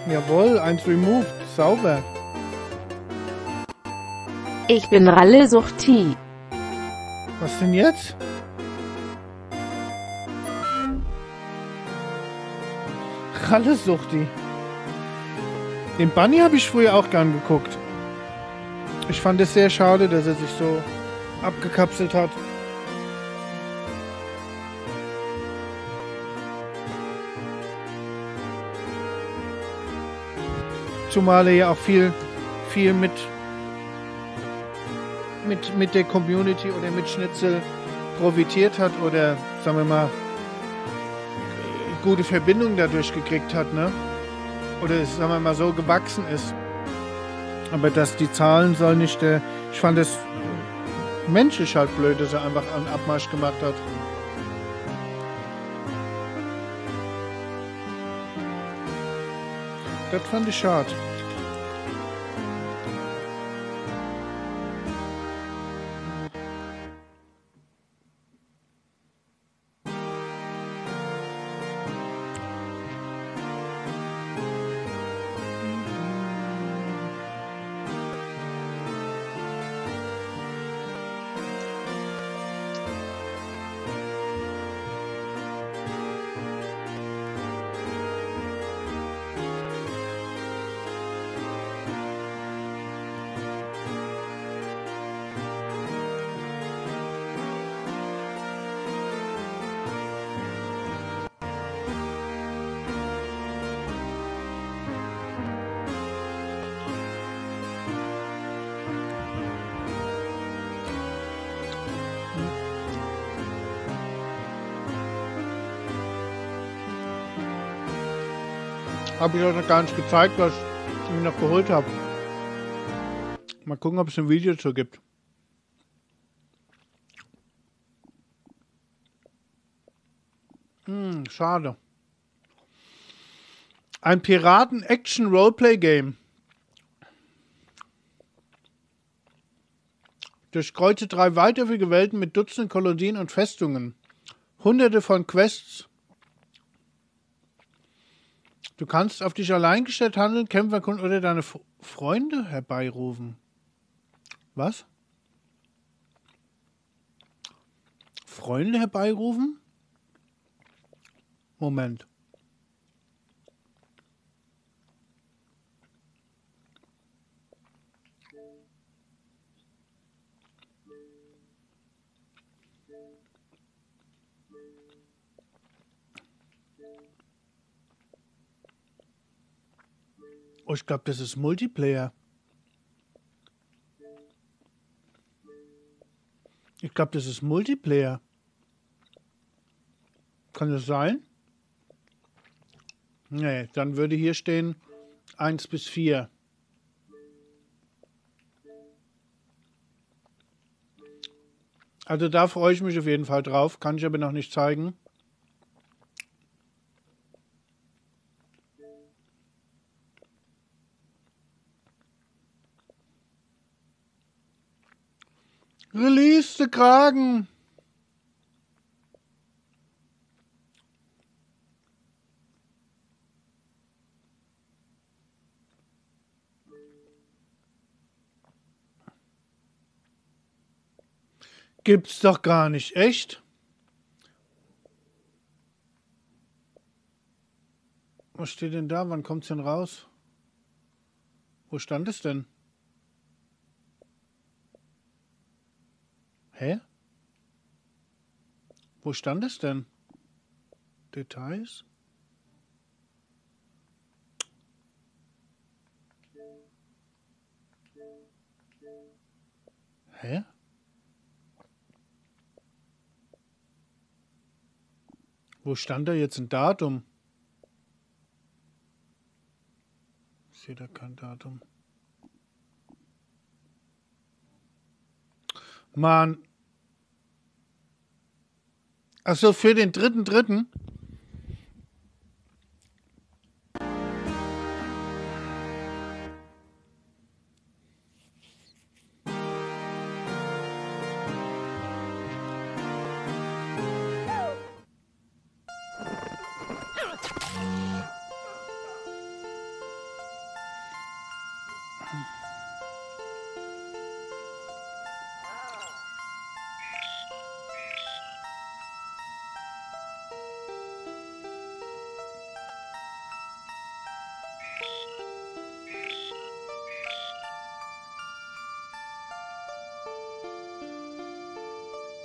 Jawohl, eins removed. Sauber. Ich bin Ralle Suchti. Was denn jetzt? Ralle Suchti. Den Bunny habe ich früher auch gern geguckt. Ich fand es sehr schade, dass er sich so abgekapselt hat. Zumal er ja auch viel mit der Community oder mit Schnitzel profitiert hat oder, sagen wir mal, gute Verbindung dadurch gekriegt hat, ne? Oder, sagen wir mal, so gewachsen ist. Aber dass die Zahlen soll nicht der... Ich fand es menschlich halt blöd, dass er einfach einen Abmarsch gemacht hat. Das fand ich schade. Habe ich euch noch gar nicht gezeigt, was ich mir noch geholt habe. Mal gucken, ob es ein Video dazu gibt. Schade. Ein Piraten-Action-Roleplay-Game. Durchkreuze 3 weiterführige Welten mit Dutzenden Kolonien und Festungen. Hunderte von Quests. Du kannst auf dich allein gestellt handeln, Kämpfer erkunden oder deine Freunde herbeirufen. Was? Freunde herbeirufen? Moment. Oh, ich glaube, das ist Multiplayer. Ich glaube, das ist Multiplayer. Kann das sein? Nee, dann würde hier stehen 1 bis 4. Also da freue ich mich auf jeden Fall drauf. Kann ich aber noch nicht zeigen. Release the Kragen! Gibt's doch gar nicht, echt? Was steht denn da? Wann kommt's denn raus? Wo stand es denn? Hä? Wo stand es denn? Details? Hä? Wo stand da jetzt ein Datum? Ich sehe da kein Datum. Mann. Achso, für den 3.3.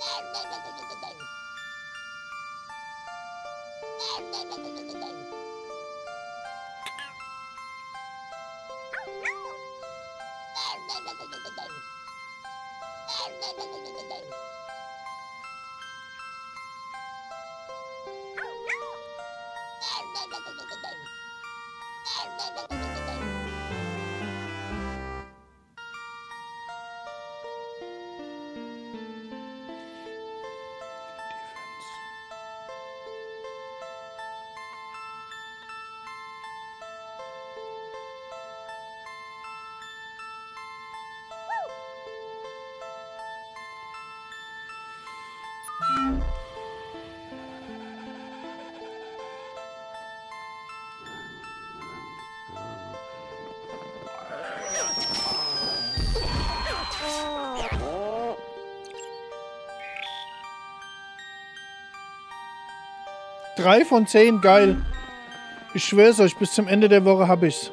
Drei von 10, geil. Ich schwör's euch, bis zum Ende der Woche hab ich's.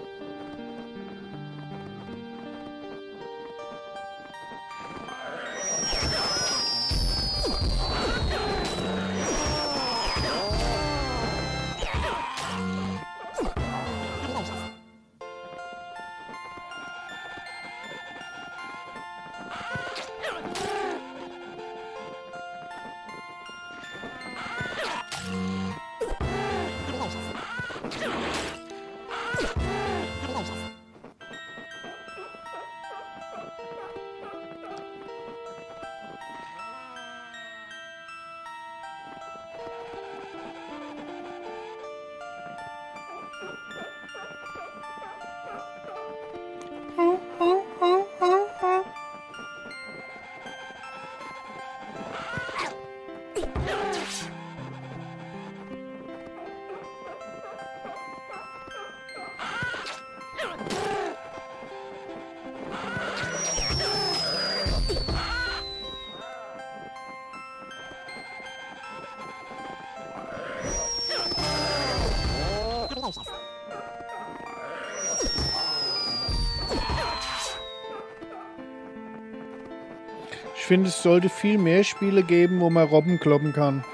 Ich finde, es sollte viel mehr Spiele geben, wo man Robben kloppen kann.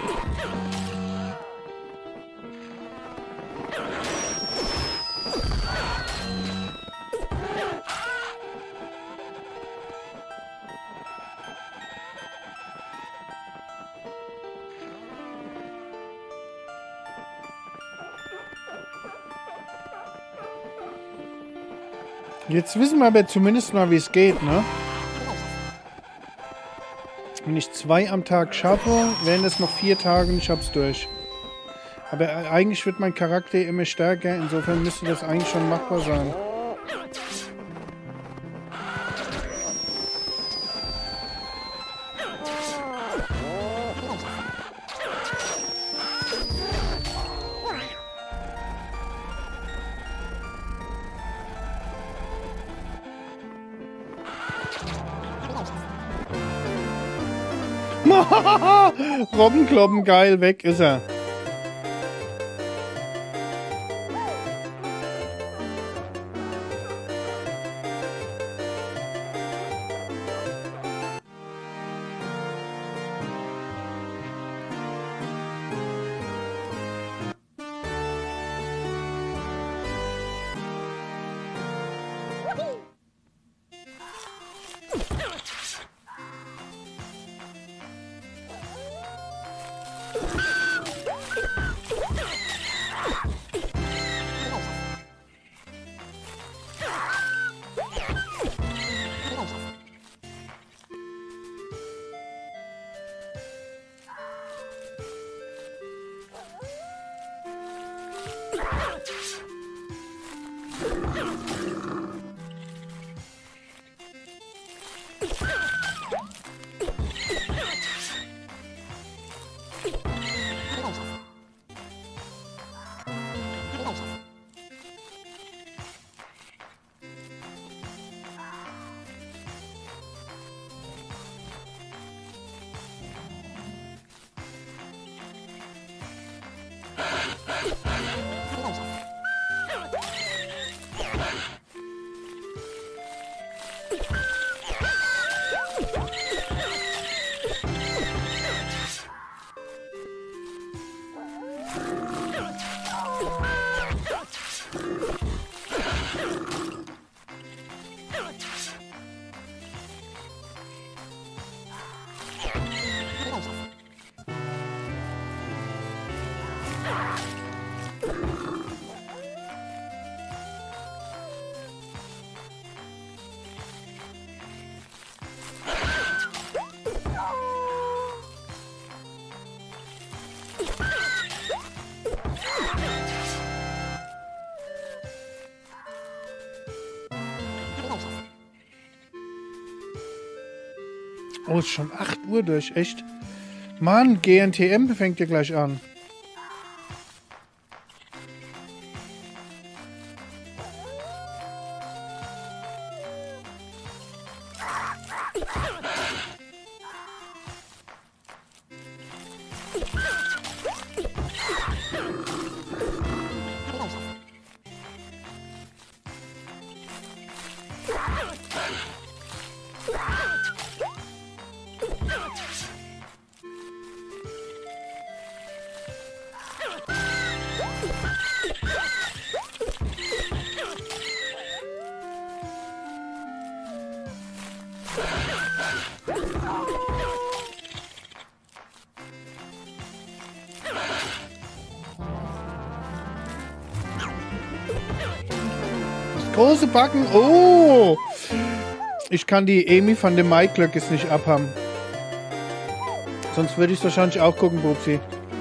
Jetzt wissen wir aber zumindest mal, wie es geht, ne? Wenn ich 2 am Tag schaffe, wären es noch 4 Tage und ich hab's durch. Aber eigentlich wird mein Charakter immer stärker, insofern müsste das eigentlich schon machbar sein. Robbenkloppen, geil, weg ist er. Oh, ist schon 8 Uhr durch, echt? Mann, GNTM fängt ja gleich an. Große Backen. Oh! Ich kann die Amy von dem Mike jetzt nicht abhaben. Sonst würde ich es wahrscheinlich auch gucken, Bubsi.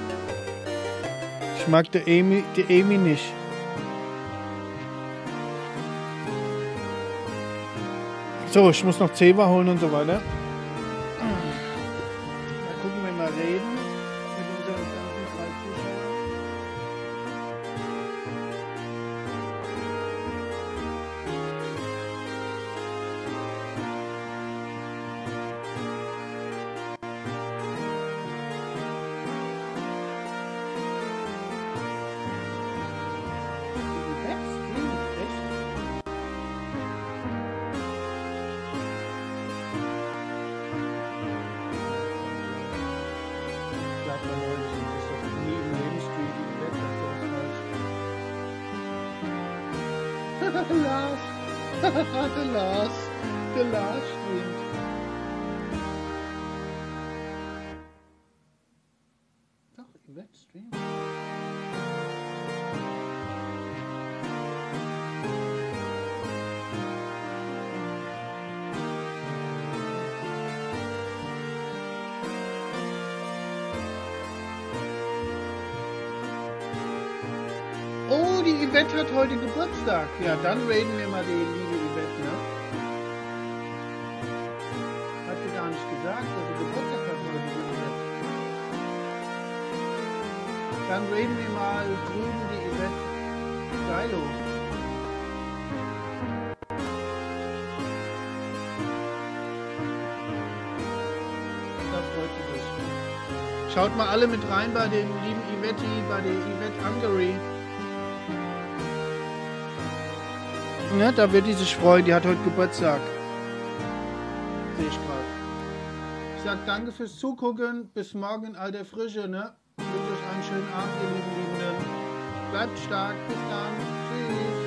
Ich mag die Amy nicht. So, ich muss noch Zebra holen und so weiter. Da gucken wir mal reden mit unseren ganzen 3 Zuschauern. gesagt war neulich, das ist doch nie im Lebensstream die Welt, das ist Lars. der Lars streamt. Doch, Yvette streamt. Oh, die Yvette hat heute Geburtstag. Ja, dann raiden wir mal die liebe Yvette, ne? Hat sie gar nicht gesagt, dass sie Geburtstag hat heute, die Yvette. Dann raiden wir mal drüben die Yvette. Geilo. Da freut sie sich. Schaut mal alle mit rein bei dem lieben Yvette, bei der Yvette Hungary. Ja, da wird die sich freuen, die hat heute Geburtstag. Sehe ich gerade. Ich sag danke fürs Zugucken, bis morgen in alter Frische, ne? Ich wünsche euch einen schönen Abend, ihr lieben Liebenden. Bleibt stark, bis dann. Tschüss.